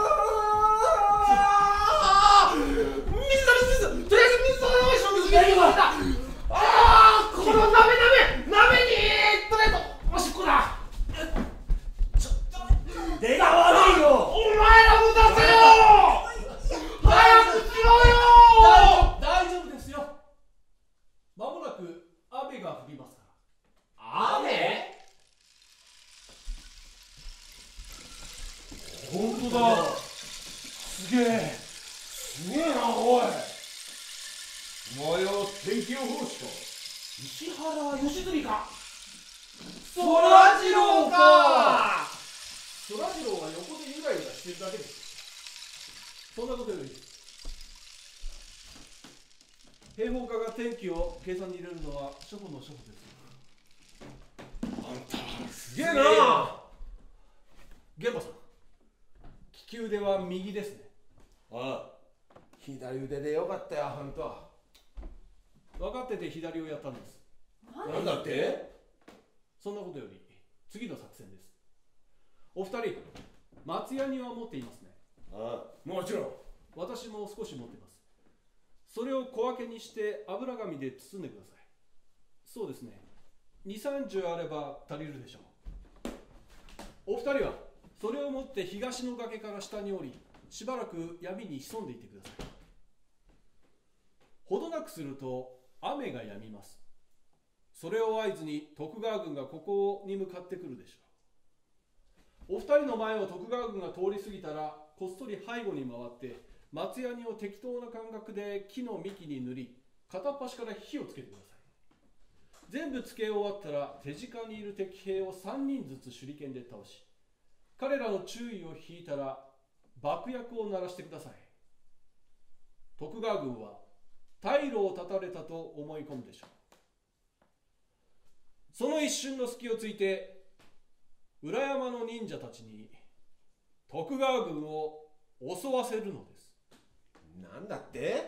水とりあえず水を用意しろ。水がああ、この鍋にとりあえずおしっこだ。 出が悪いよ。 お前らも出せよ。早くしろよ。 大丈夫ですよ。まもなく雨が降りますから。 雨？本当だ。すげえな。おい、 お前は天気予報士か。 石原良純か。 そらジローか。そらジローは横でゆらゆらしてるだけです。そんなことより兵法家が天気を計算に入れるのは初歩の初歩です。 すげえな。 玄馬さん、利き腕は右ですね。 ああ、 左腕でよかったよ、ほんと。 分かってて左をやったんです。 なんだって？ そんなことより次の作戦です。お二人、松ヤニは持っていますね。 ああ、 もちろん。 私も少し持っています。それを小分けにして油紙で包んでください。そうですね、2、30あれば足りるでしょう。お二人はそれを持って東の崖から下に降り、しばらく闇に潜んでいてください。ほどなくすると雨が止みます。それを合図に徳川軍がここに向かってくるでしょう。お二人の前を徳川軍が通り過ぎたら、こっそり背後に回って松ヤニを適当な感覚で木の幹に塗り、片っ端から火をつけてください。全部つけ終わったら手近にいる敵兵を3人ずつ手裏剣で倒し、彼らの注意を引いたら爆薬を鳴らしてください。徳川軍は退路を断たれたと思い込むでしょう。その一瞬の隙をついて裏山の忍者たちに徳川軍を襲わせるのです。 なんだって？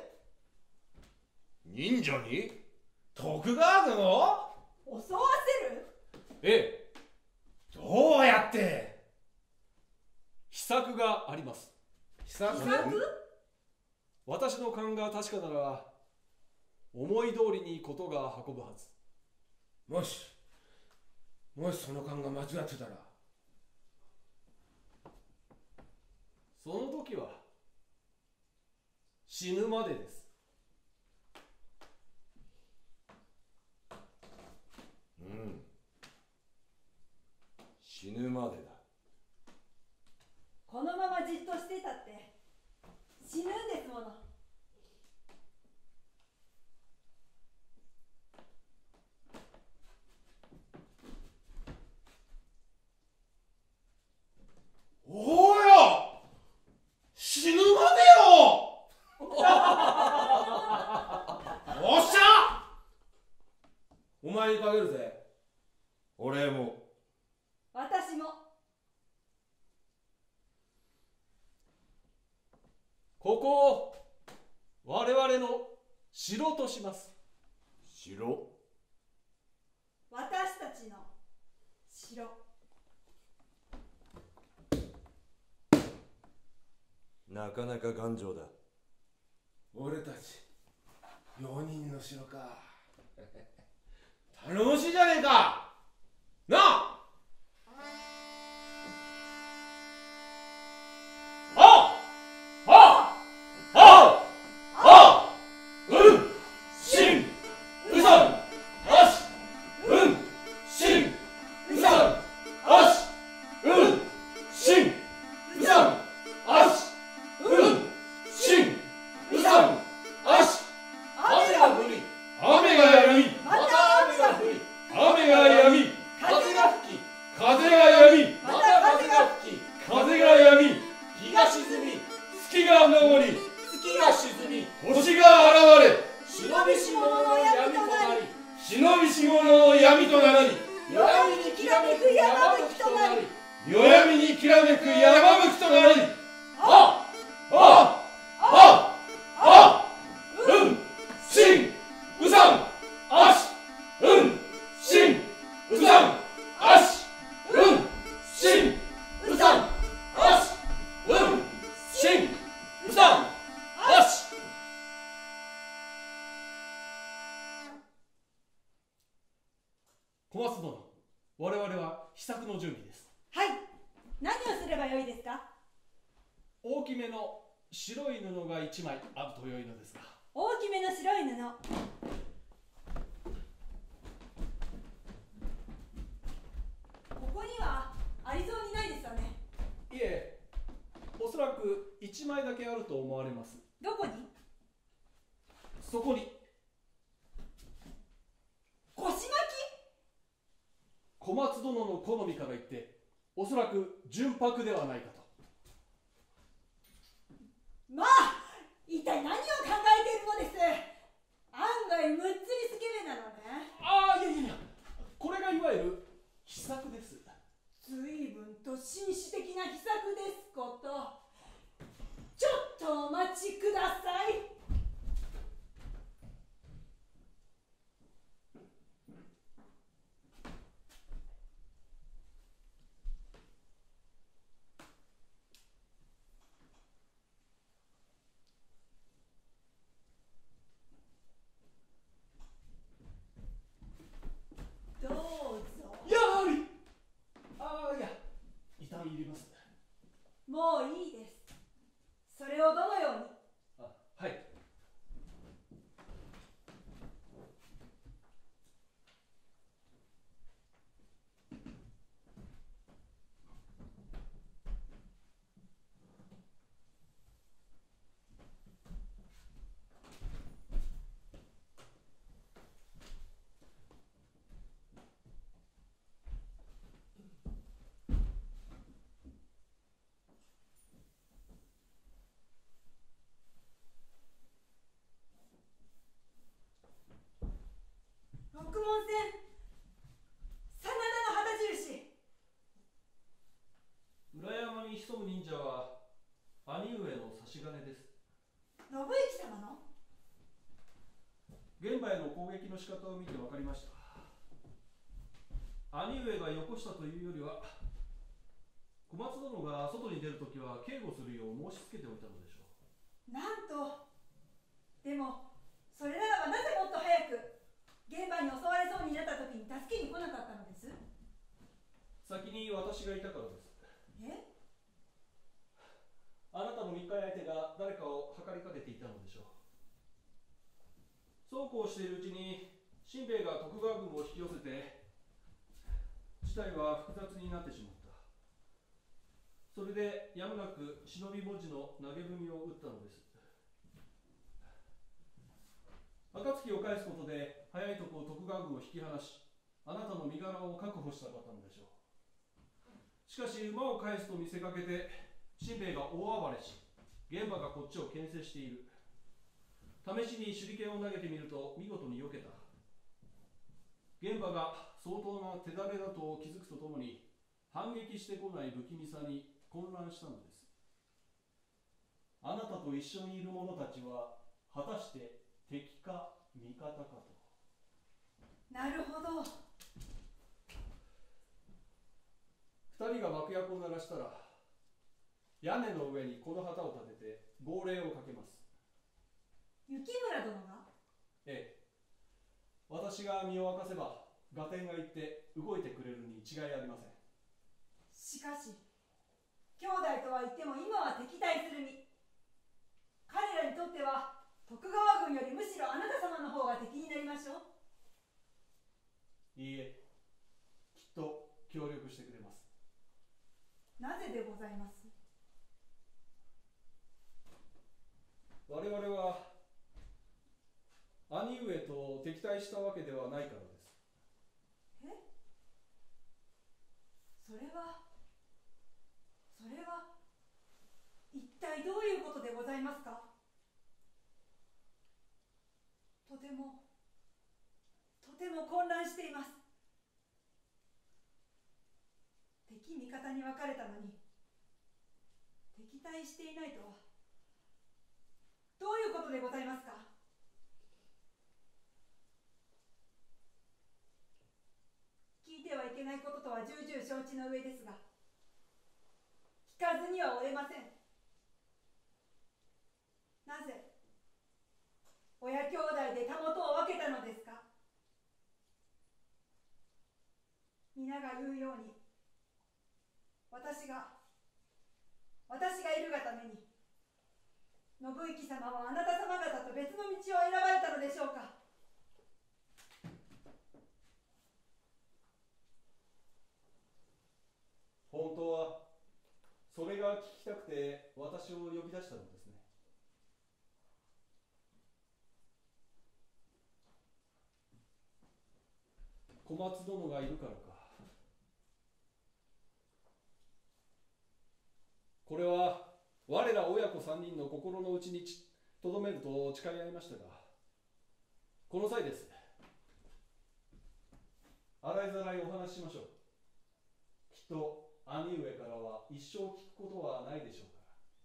忍者に？ 徳川軍を襲わせる？ ええ、 どうやって？ 秘策があります。 秘策？ 私の勘が確かなら思い通りにことが運ぶはず。 もしその勘が間違ってたら。 その時時は死ぬまでです。 うん、死ぬまでだ。 このままじっとしてたって死ぬんですもの。 おーよ、死ぬまでよおっしゃ、お前にかけるぜ。 俺も。 私も。 ここを我々の城とします。 城？ 私たちの城。 なかなか頑丈だ。 俺たち4人の城か。頼もしいじゃねえかなあ。 小松殿、我々は秘策の準備です。 はい、何をすればよいですか？ 大きめの白い布が1枚あると良いのですが。 大きめの白い布。ここにはありそうにないですよね。 いえ、おそらく1枚だけあると思われます。 どこに？ そこに。 腰巻き？ 小松殿の好みから言っておそらく純白ではないかと。 まあ一体何を考えているのです。案外むっつりスケベなのね。 ああ、いやいやいや、これがいわゆる秘策です。 随分と紳士的な秘策ですこと。ちょっとお待ちください。どうぞ。 やはり。ああ、いや、痛み入ります。 もういいです。それをどのように？ あ、はい。 六文銭、真田の旗印。 裏山に潜む忍者は兄上の差し金です。 信之様の？ 現場への攻撃の仕方を見て分かりました。兄上がよこしたというよりは、小松殿が外に出るときは警護するよう申し付けておいたのでしょう。 なんと。でもそれならばなぜもっと早く現場に襲われそうになった時に助けに来なかったのです？ 先に私がいたからです。 え？ あなたの3日りかけていたのでしょう。そうこうしているうちに新兵衛が徳川軍を引き寄せて事態は複雑になってしまった。それでやむなく忍び文字の投げ文を打ったのです。暁を返すことで早いとこ徳川軍を引き離し、あなたの身柄を確保したかったのでしょう。しかし馬を返すと見せかけて新兵衛が大暴れし、玄馬がこっちを牽制している。試しに手裏剣を投げてみると見事に避けた。玄馬が相当な手だれだと気づくとともに、反撃してこない不気味さに混乱したのです。あなたと一緒にいる者たちは果たして敵か味方かと。 なるほど。 二人が爆薬を鳴らしたら、屋根の上にこの旗を立てて号令をかけます。 雪村殿が？ ええ。私が身を明かせば、合点が行って動いてくれるに違いありません。 しかし、兄弟とは言っても今は敵対する身。彼らにとっては徳川軍よりむしろあなた様の方が敵になりましょう。 いいえ、きっと協力してくれます。 なぜでございます？ 我々は兄上と敵対したわけではないからです。 え？それは一体どういうことでございますか？とても混乱しています。敵味方に分かれたのに敵対していないとはどういうことでございますか？聞いてはいけないこととは重々承知の上ですが、聞かずにはおれません。なぜ親兄弟でたもとを分けたのですか？皆が言うように、私がいるがために信之様はあなた様方と別の道を選ばれたのでしょうか？ 本当はそれが聞きたくて私を呼び出したのですね。小松殿がいるからか。これは我ら親子3人の心の内にとどめると誓い合いましたが、この際です。洗いざらいお話ししましょう。きっと兄上からは一生聞くことはないでしょうから。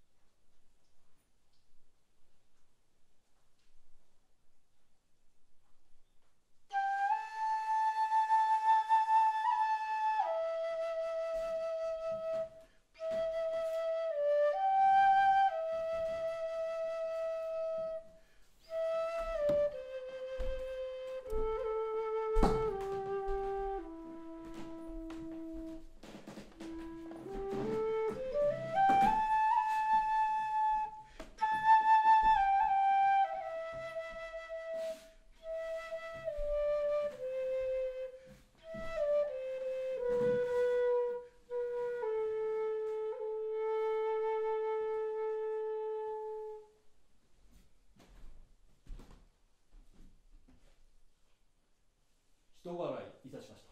人笑いいたしました。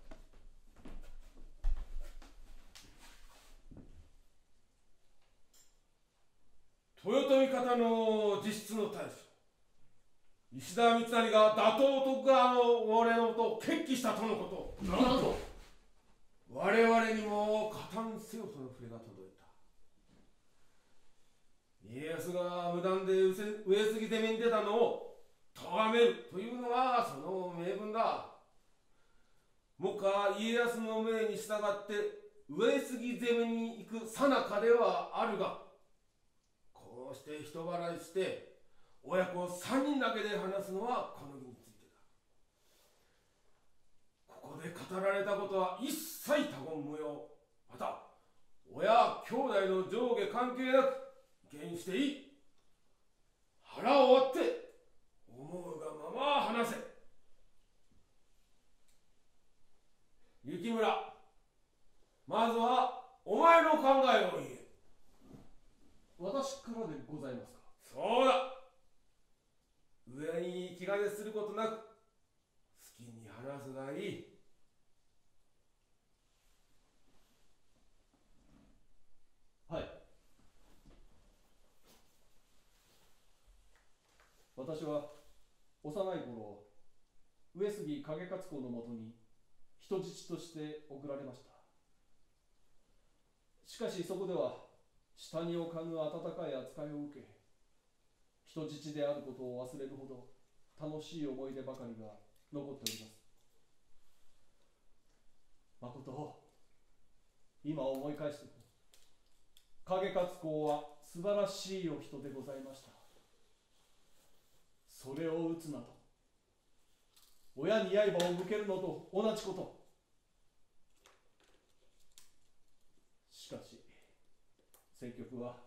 豊臣方の実質の大将石田三成が打倒徳川の俺のと決起したとのこと。 なんと我々にも加担せよとの触れが届いた。家康が無断で上杉攻めに出たのを咎めるというのがその名分だ。目下家康の命に従って上杉攻めに行く最中ではあるが、こうして人払いして親子3人だけで話すのはこの儀についてだ。ここで語られたことは一切他言無用。また親兄弟の上下関係なく意見していい。 腹を割って思うがまま話せ。雪村、まずはお前の考えを言え。 私からでございますか。 そうだ。上に気兼ねすることなく好きに話すがいい。 はい。私は幼い頃、上杉景勝公のもとに人質として送られました。しかしそこでは下に置かぬ温かい扱いを受け、人質であることを忘れるほど楽しい思い出ばかりが残っております。まこと今思い返しても景勝公は素晴らしいお人でございました。それを打つなと、親に刃を向けるのと同じこと。しかし戦局は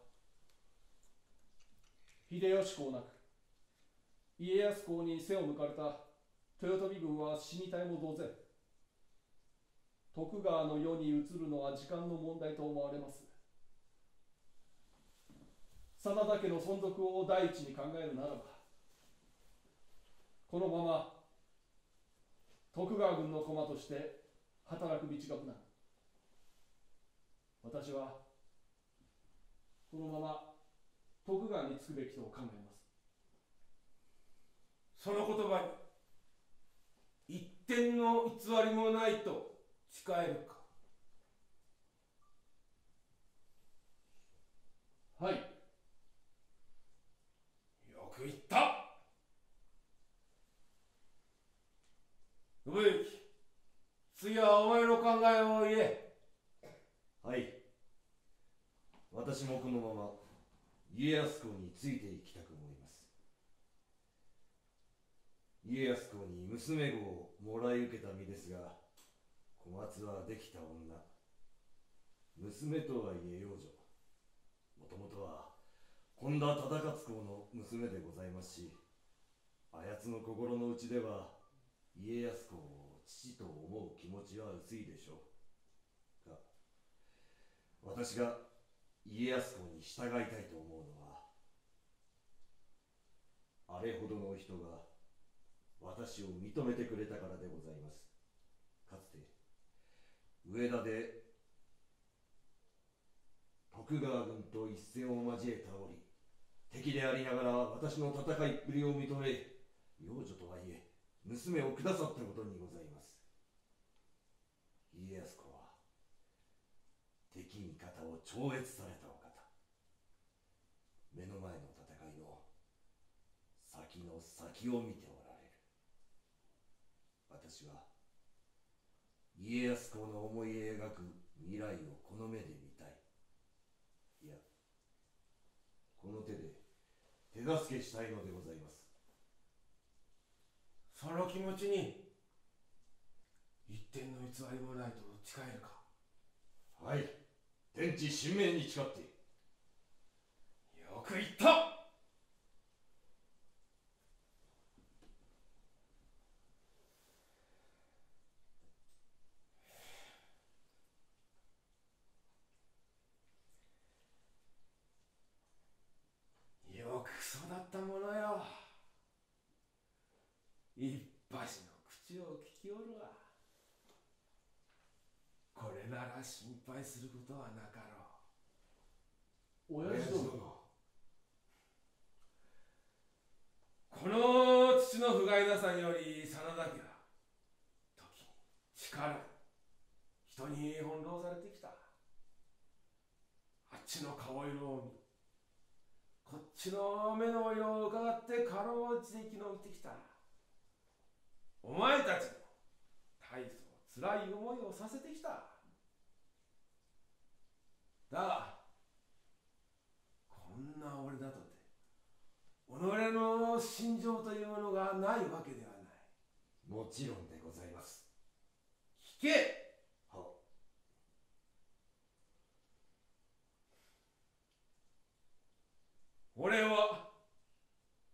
秀吉公なく家康公に背を向かれた豊臣軍は死に絶えも同然。徳川の世に移るのは時間の問題と思われます。真田家の存続を第一に考えるならば、このまま徳川軍の駒として働く道が無難。私はこのまま徳川につくべきと考えます。 その言葉に一点の偽りもないと誓えるか。 はい。 よく言った。信行、次はお前の考えを言え。 はい。私もこのまま家康公についていきたく思います。家康公に娘子をもらい受けた身ですが、小松はできた女。娘とはいえ養女。もともとは本田忠勝公の娘でございますし、あやつの心の内では家康公を父と思う気持ちは薄いでしょうが、私が家康公に従いたいと思うのは、あれほどの人が私を認めてくれたからでございます。かつて上田で徳川軍と一戦を交えた折、敵でありながら私の戦いっぷりを認め、養女とはいえ娘をくださったことにございます。家康公は敵味方を超越されたお方。目の前の戦いの先の先を見ておられる。私は家康公の思い描く未来をこの目で見たい。いや、この手で手助けしたいのでございます。 その気持ちに一点の偽りもないと誓えるか。 はい、天地神明に誓って。 よく言った。よく育ったものよ。一橋の口を聞きおるわ。これなら心配することはなかろう。 親父殿。 この父の不甲斐なさにより真田家は時に力に人に翻弄されてきた。あっちの顔色を見、こっちの目の色を伺ってかろうじて生き延びてきた。お前たちも大層つらい思いをさせてきた。だがこんな俺だとて己の心情というものがないわけではない。 もちろんでございます。 聞け。 は。 俺は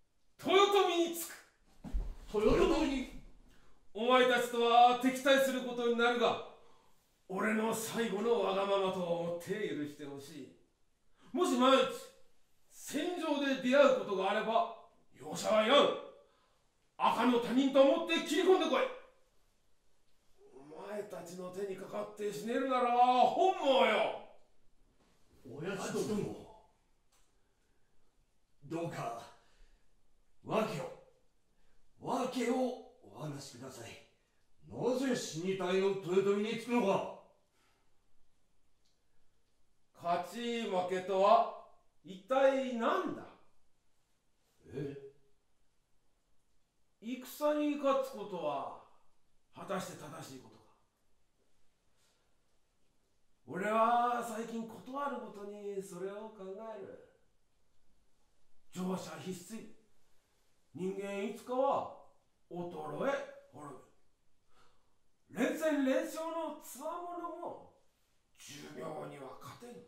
になるが、俺の最後のわがままと思って許してほしい。もし万一戦場で出会うことがあれば容赦はいらん。赤の他人と思って切り込んでこい。お前たちの手にかかって死ねるなら本望よ。 親父殿、どうか訳をお話しください。なぜ死に体の豊臣につくのか。 勝ち負けとは一体何だ。戦に勝つことは果たして正しいことか。俺は最近ことあるごとにそれを考える。乗車必須。人間いつかは衰え滅ぶ。連戦連勝のつわものも寿命には勝てん。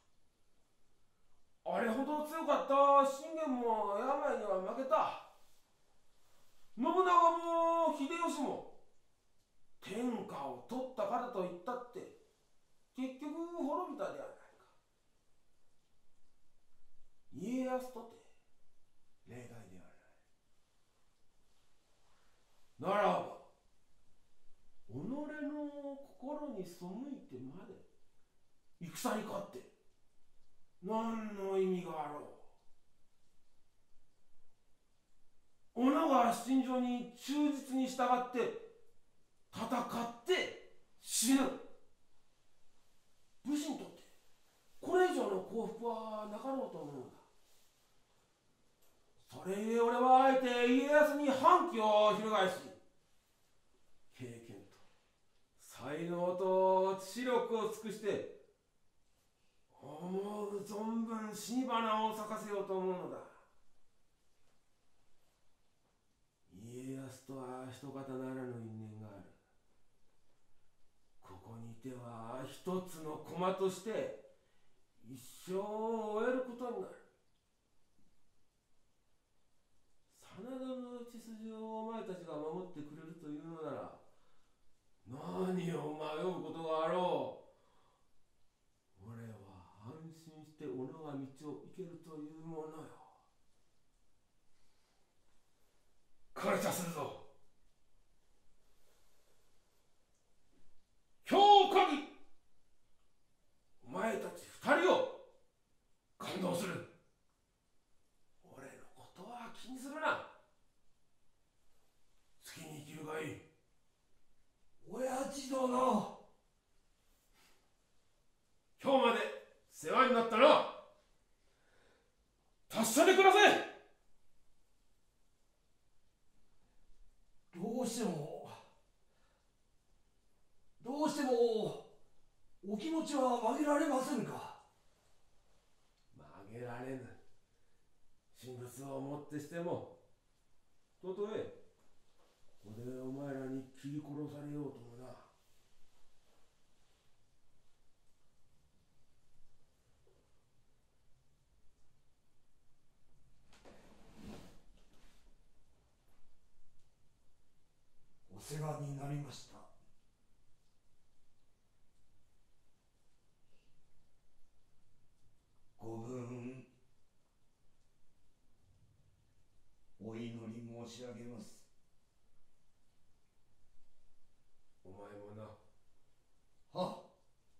あれほど強かった信玄も病には負けた。信長も秀吉も天下を取ったからといったって結局滅びたではないか。家康とて例外ではない。ならば己の心に背いてまで戦に勝って何の意味があろう。己が信条に忠実に従って戦って死ぬ。武士にとってこれ以上の幸福はなかろうと思うのだ。それゆえ俺はあえて家康に反旗を翻し、経験と才能と知力を尽くして思う存分死に花を咲かせようと思うのだ。家康とは一方ならぬ因縁がある。ここにいては一つの駒として一生を終えることになる。真田の血筋をお前たちが守ってくれるというのなら何を迷うことがあろう。俺は安心して己が道を行けるというものよ。感謝するぞ。今日限りお前たち二人を感動する。俺のことは気にするな。好きに生きるがいい。 親父殿、 今日まで世話になったな。達者で暮らせ。 どうしてもお気持ちは曲げられませんか。 曲げられぬ。神仏をもってしてもたとえここでお前らに切り殺されようともな。 お世話になりました。ご分お祈り申し上げます。 お前もな。 はっ。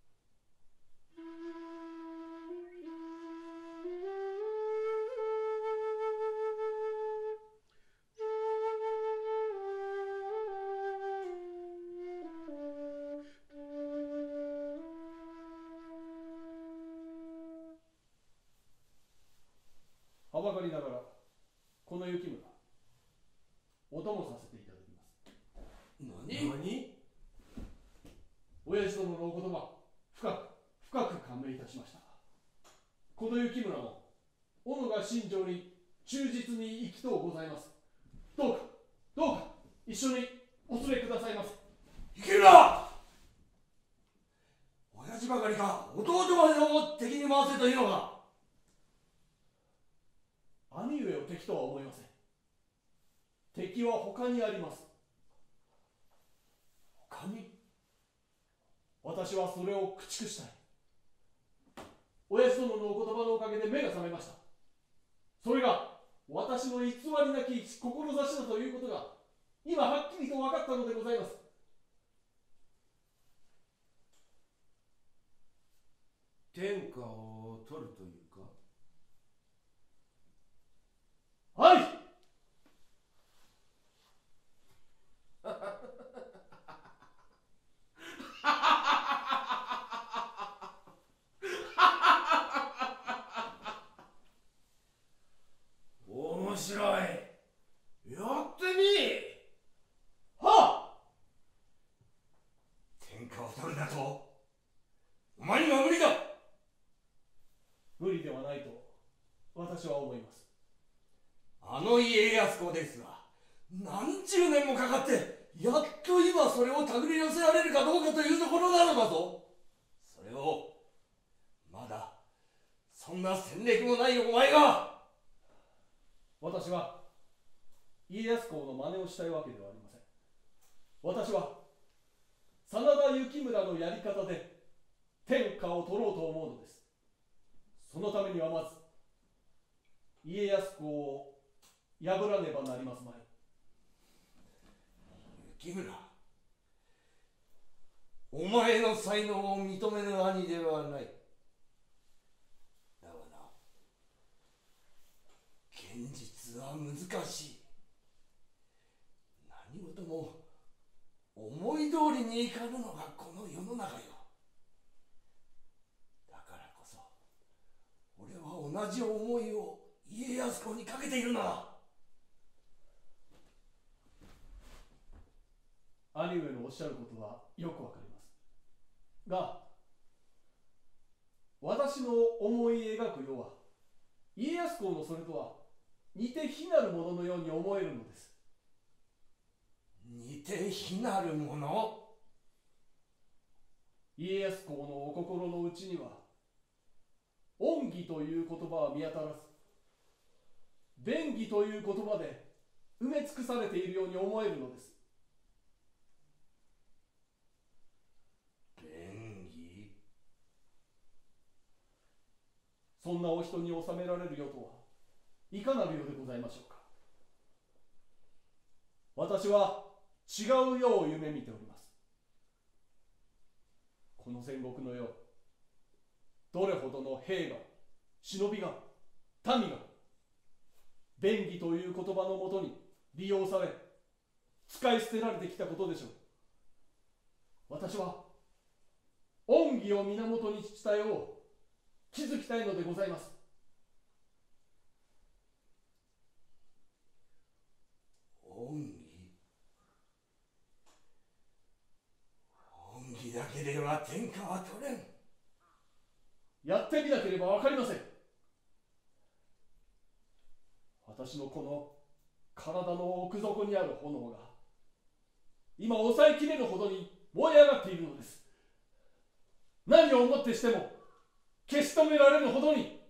はばかりながらこの雪村お供させていただきます。 何？ 親父殿のお言葉深く感銘いたしました。この雪村も斧が信条に忠実に生きとうございます。どうか一緒にお連れくださいます。 いけるな。親父ばかりか弟までを敵に回せというのか。 兄上を敵とは思いません。敵は他にあります。 他に？ 私はそれを駆逐したい。親父殿のお言葉のおかげで目が覚めました。それが私の偽りなき志だということが今はっきりと分かったのでございます。 天下を取るというか。 はい。 面白い。やってみ。 はあ。 天下を取るなとお前には無理だ。 無理ではないと私は思います。 あの家康公ですが、何十年もかかってやっと今それを手繰り寄せられるかどうかというところなのだぞ。それをまだそんな戦略もないお前が。 私は家康公の真似をしたいわけではありません。私は真田幸村のやり方で天下を取ろうと思うのです。そのためにはまず家康公を破らねばなりますまい。 幸村、お前の才能を認めぬ兄ではない。だがな、現実は難しい。何事も思い通りにいかぬのがこの世の中よ。だからこそ俺は同じ思いを家康公にかけているのだ。 兄上のおっしゃることはよくわかりますが、私の思い描く世は家康公のそれとは似て非なるもののように思えるのです。 似て非なるもの。 家康公のお心の内には恩義という言葉は見当たらず、便宜という言葉で埋め尽くされているように思えるのです。 便宜。 そんなお人に収められる世とはいかなる世でございましょうか。私は違う世を夢見ております。この戦国の世、どれほどの兵が、忍びが、民が便宜という言葉のもとに利用され使い捨てられてきたことでしょう。私は恩義を源にした世を築きたいのでございます。 恩義。恩義だけでは天下は取れん。 やってみなければ分かりません。私のこの体の奥底にある炎が今抑えきれるほどに燃え上がっているのです。何をもってしても消し止められるほどに。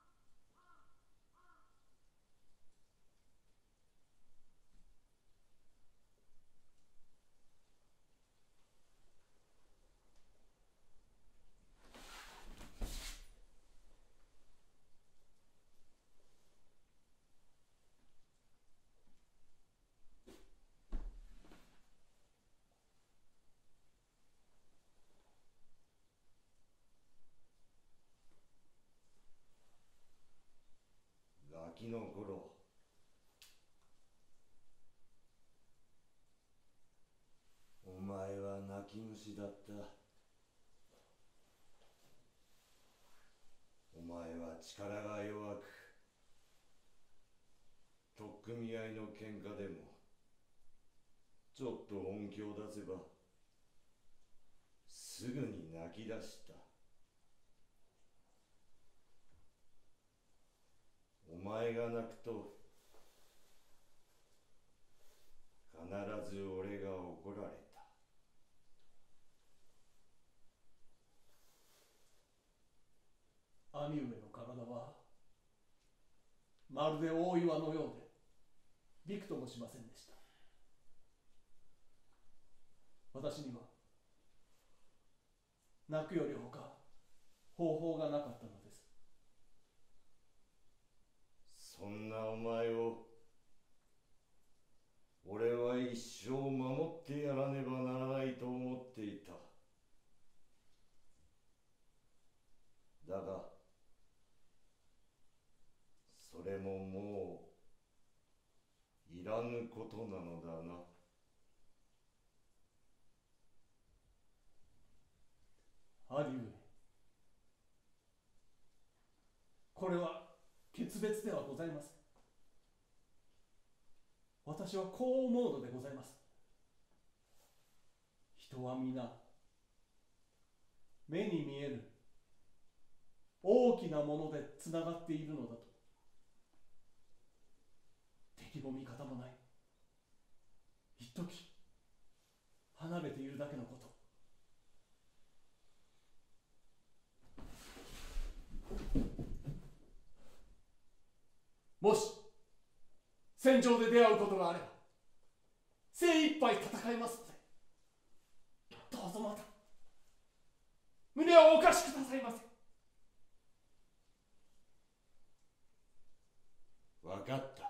ガキの頃、お前は泣き虫だった。お前は力が弱く、取っ組み合いの喧嘩でもちょっと音響を出せばすぐに泣き出した。お前が泣くと必ず俺が怒られた。 兄上の体はまるで大岩のようでびくともしませんでした。私には泣くよりほか方法がなかったのです。 そんなお前を俺は一生守ってやらねばならないと思っていた。だがそれももういらぬことなのだな。 兄上、これは決別ではございません。私はこう思うのでございます。人は皆目に見える大きなものでつながっているのだと。敵も味方もない、一時離れているだけのこと。もし戦場で出会うことがあれば精一杯戦いますので、どうぞまた胸をお貸しくださいませ。 分かった。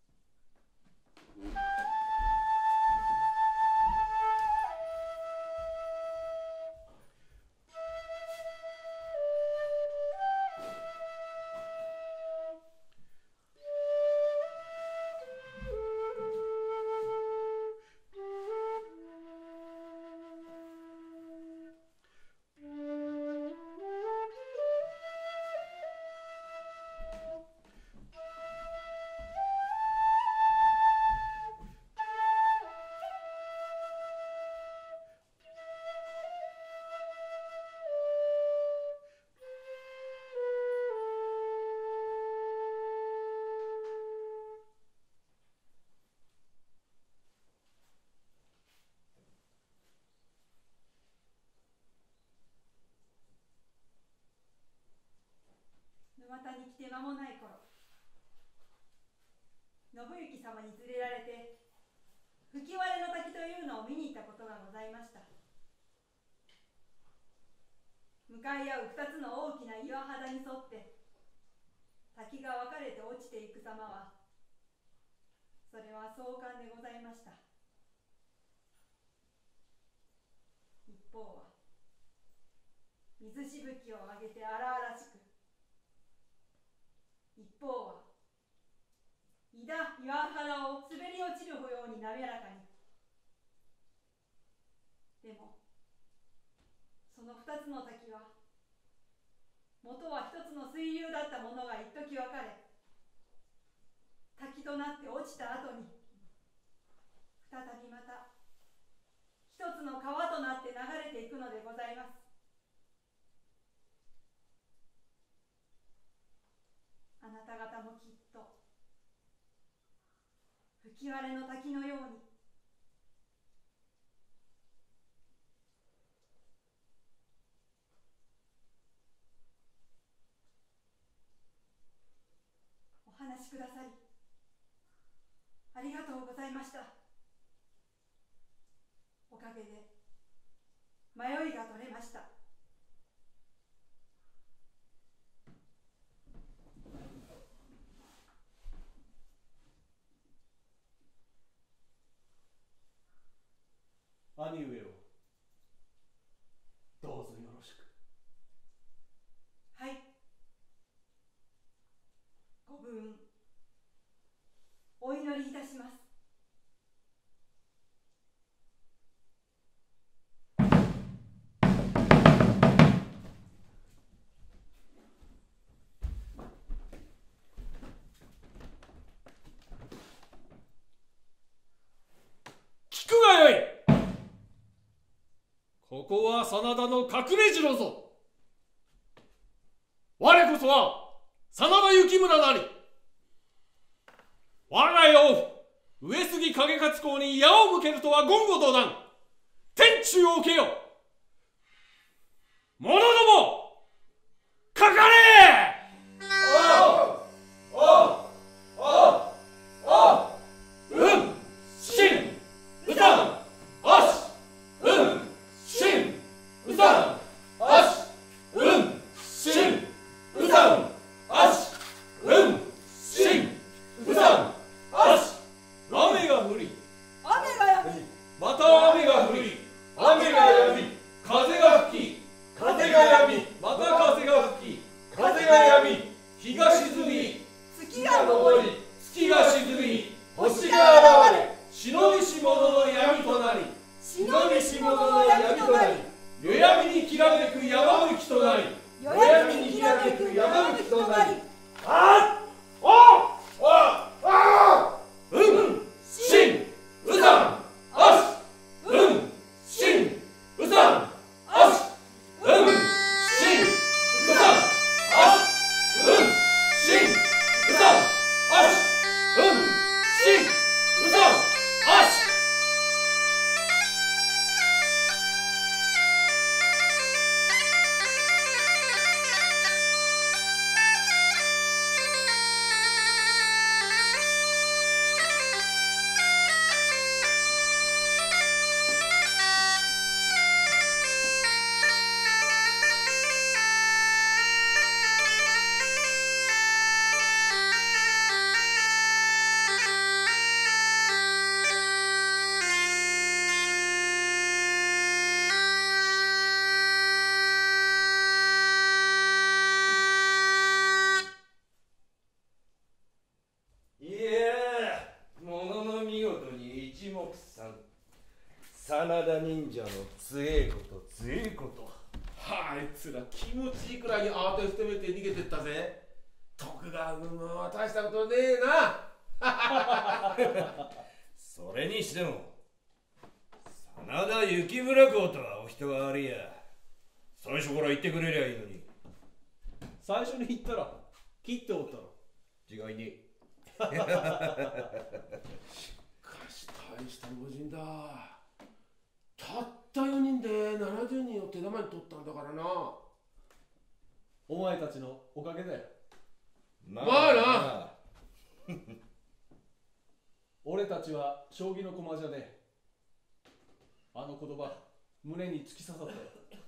沼田に来て間もない頃、信行様に連れられて吹割の滝というのを見に行ったことがございました。向かい合う2つの大きな岩肌に沿って滝が分かれて落ちていく様は、それは壮観でございました。一方は水しぶきを上げて荒々しく、一方は岩肌を滑り落ちるように滑らかに。でもその2つの滝は元は一つの水流だったものが一時分かれ、滝となって落ちた後に再びまた一つの川となって流れていくのでございます。あなた方もきっと吹割の滝のようにお話しくださりありがとうございました。おかげで迷いが取れました。 兄上をどうぞよろしく。 はい、ご武運お祈りいたします。 聞くがよい。ここは真田の隠れ城ぞ。我こそは真田幸村なり。我が世上杉景勝公に矢を向けるとは言語道断。天誅を受けよ。者どもかかれ。 日が沈み月が昇り、 月が沈み星が現れ、忍びし者の闇となり、 忍びし者の闇となり、 夜闇にきらめく山吹となり、 夜闇にきらめく山吹となり、 しん、うさん、あし、しん、うさん、あし、しん、うさん、あし、しん、うさん、あし、しん、うさん、あし。 いやー、ものの見事に一目散。真田忍者の強えこと強えこと。 あいつら気持ちいいくらいに慌てふてめて逃げてったぜ。徳川軍も大したことねえな。 それにしても真田幸村公とはお人が悪いや。最初から言ってくれりゃいいのに。 最初に言ったら切っておったろ。 違いねえ。 しかし大した無人だ。たった4人で70人を手玉に取ったんだからな。 お前たちのおかげだよ。 まあな。 俺たちは将棋の駒じゃねえ。あの言葉胸に突き刺さったよ。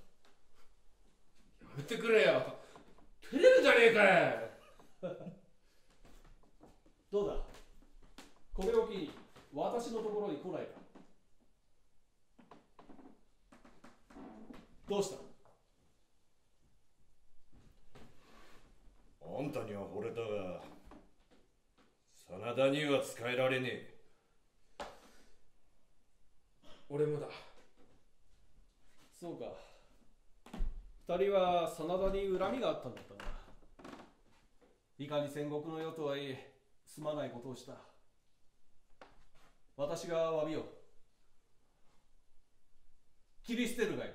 やめてくれよ。照れるじゃねえかよ。 どうだ、これを機に私のところに来ないか。どうした。 あんたには惚れたが真田には使えられねえ。 俺もだ。 そうか、二人は真田に恨みがあったんだったな。いかに戦国の世とはいえすまないことをした。私が詫びよう。切り捨てるがよい。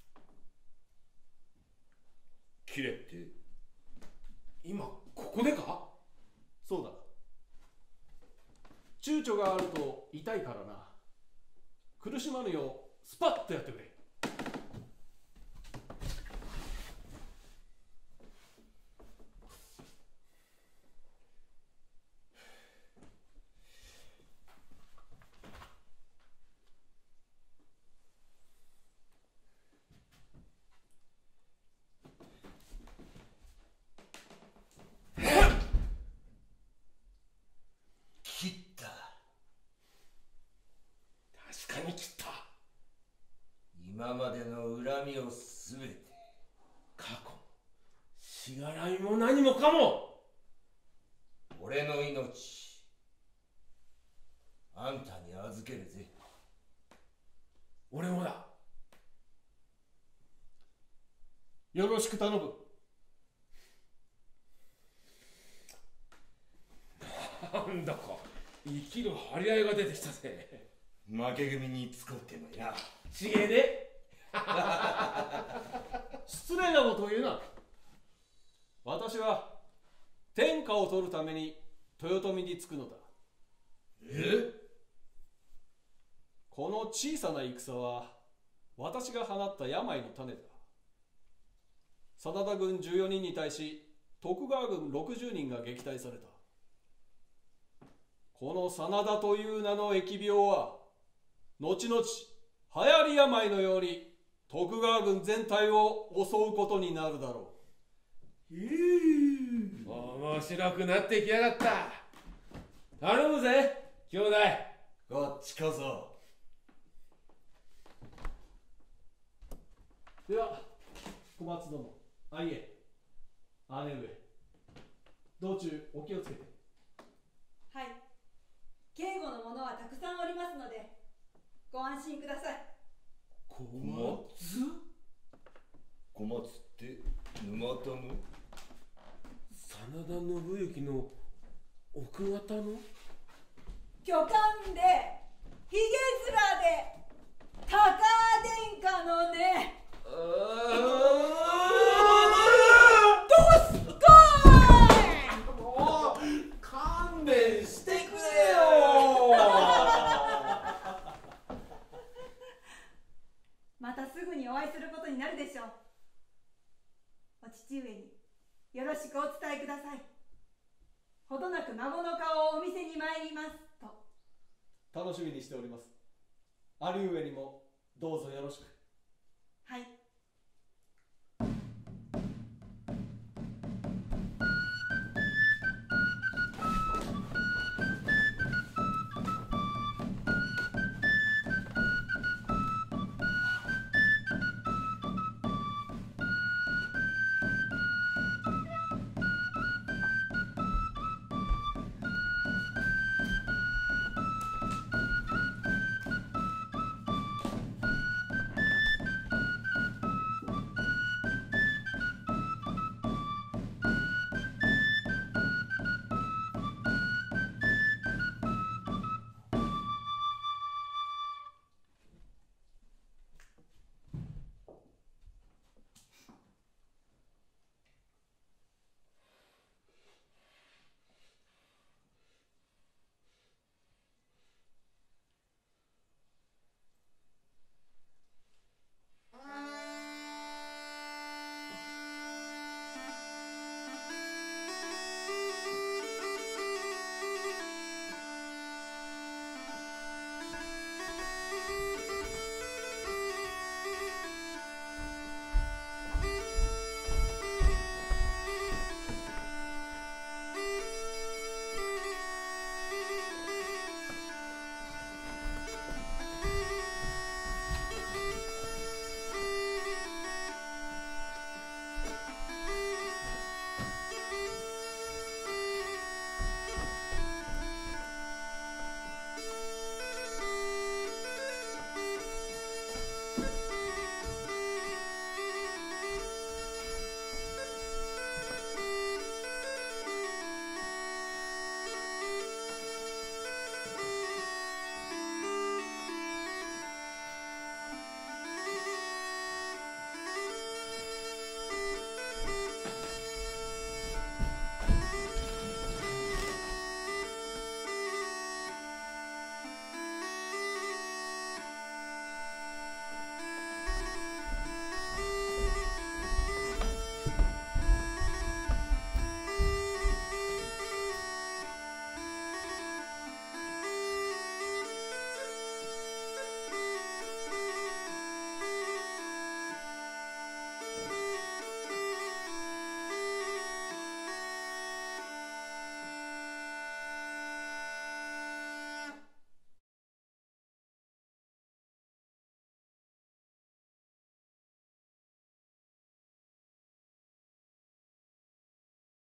切れって今ここでか。 そうだ、躊躇があると痛いからな。苦しまぬようスパッとやってくれ。 切った。 確かに切った。 今までの恨みをすべて。 過去もしがらみも何もかも俺の命あんたに預けるぜ。 俺もだ。 よろしく頼む。 なんだか生きる張り合いが出てきたぜ。 負け組に使ってもや。 ちげえで。 失礼なことを言うな。私は天下を取るために豊臣につくのだ。この小さな戦は私が放った病の種だ。真田軍14人に対し徳川軍60人が撃退された。この真田という名の疫病は後々流行り病のように徳川軍全体を襲うことになるだろう。 面白くなってきやがった。頼むぜ兄弟。 こっちこそ。 では小松殿、あいえ姉上、 道中お気をつけて。 はい、警護の者はたくさんおりますのでご安心ください。 小松？ 小松って沼田の？ 真田信之の奥方の？ 巨漢でひげ面で高殿下のね。どうすかい。 もう勘弁してくれよ。 またすぐにお会いすることになるでしょう。お父上によろしくお伝えください。ほどなく孫の顔をお見せに参りますと。 楽しみにしております。兄上にもどうぞよろしく。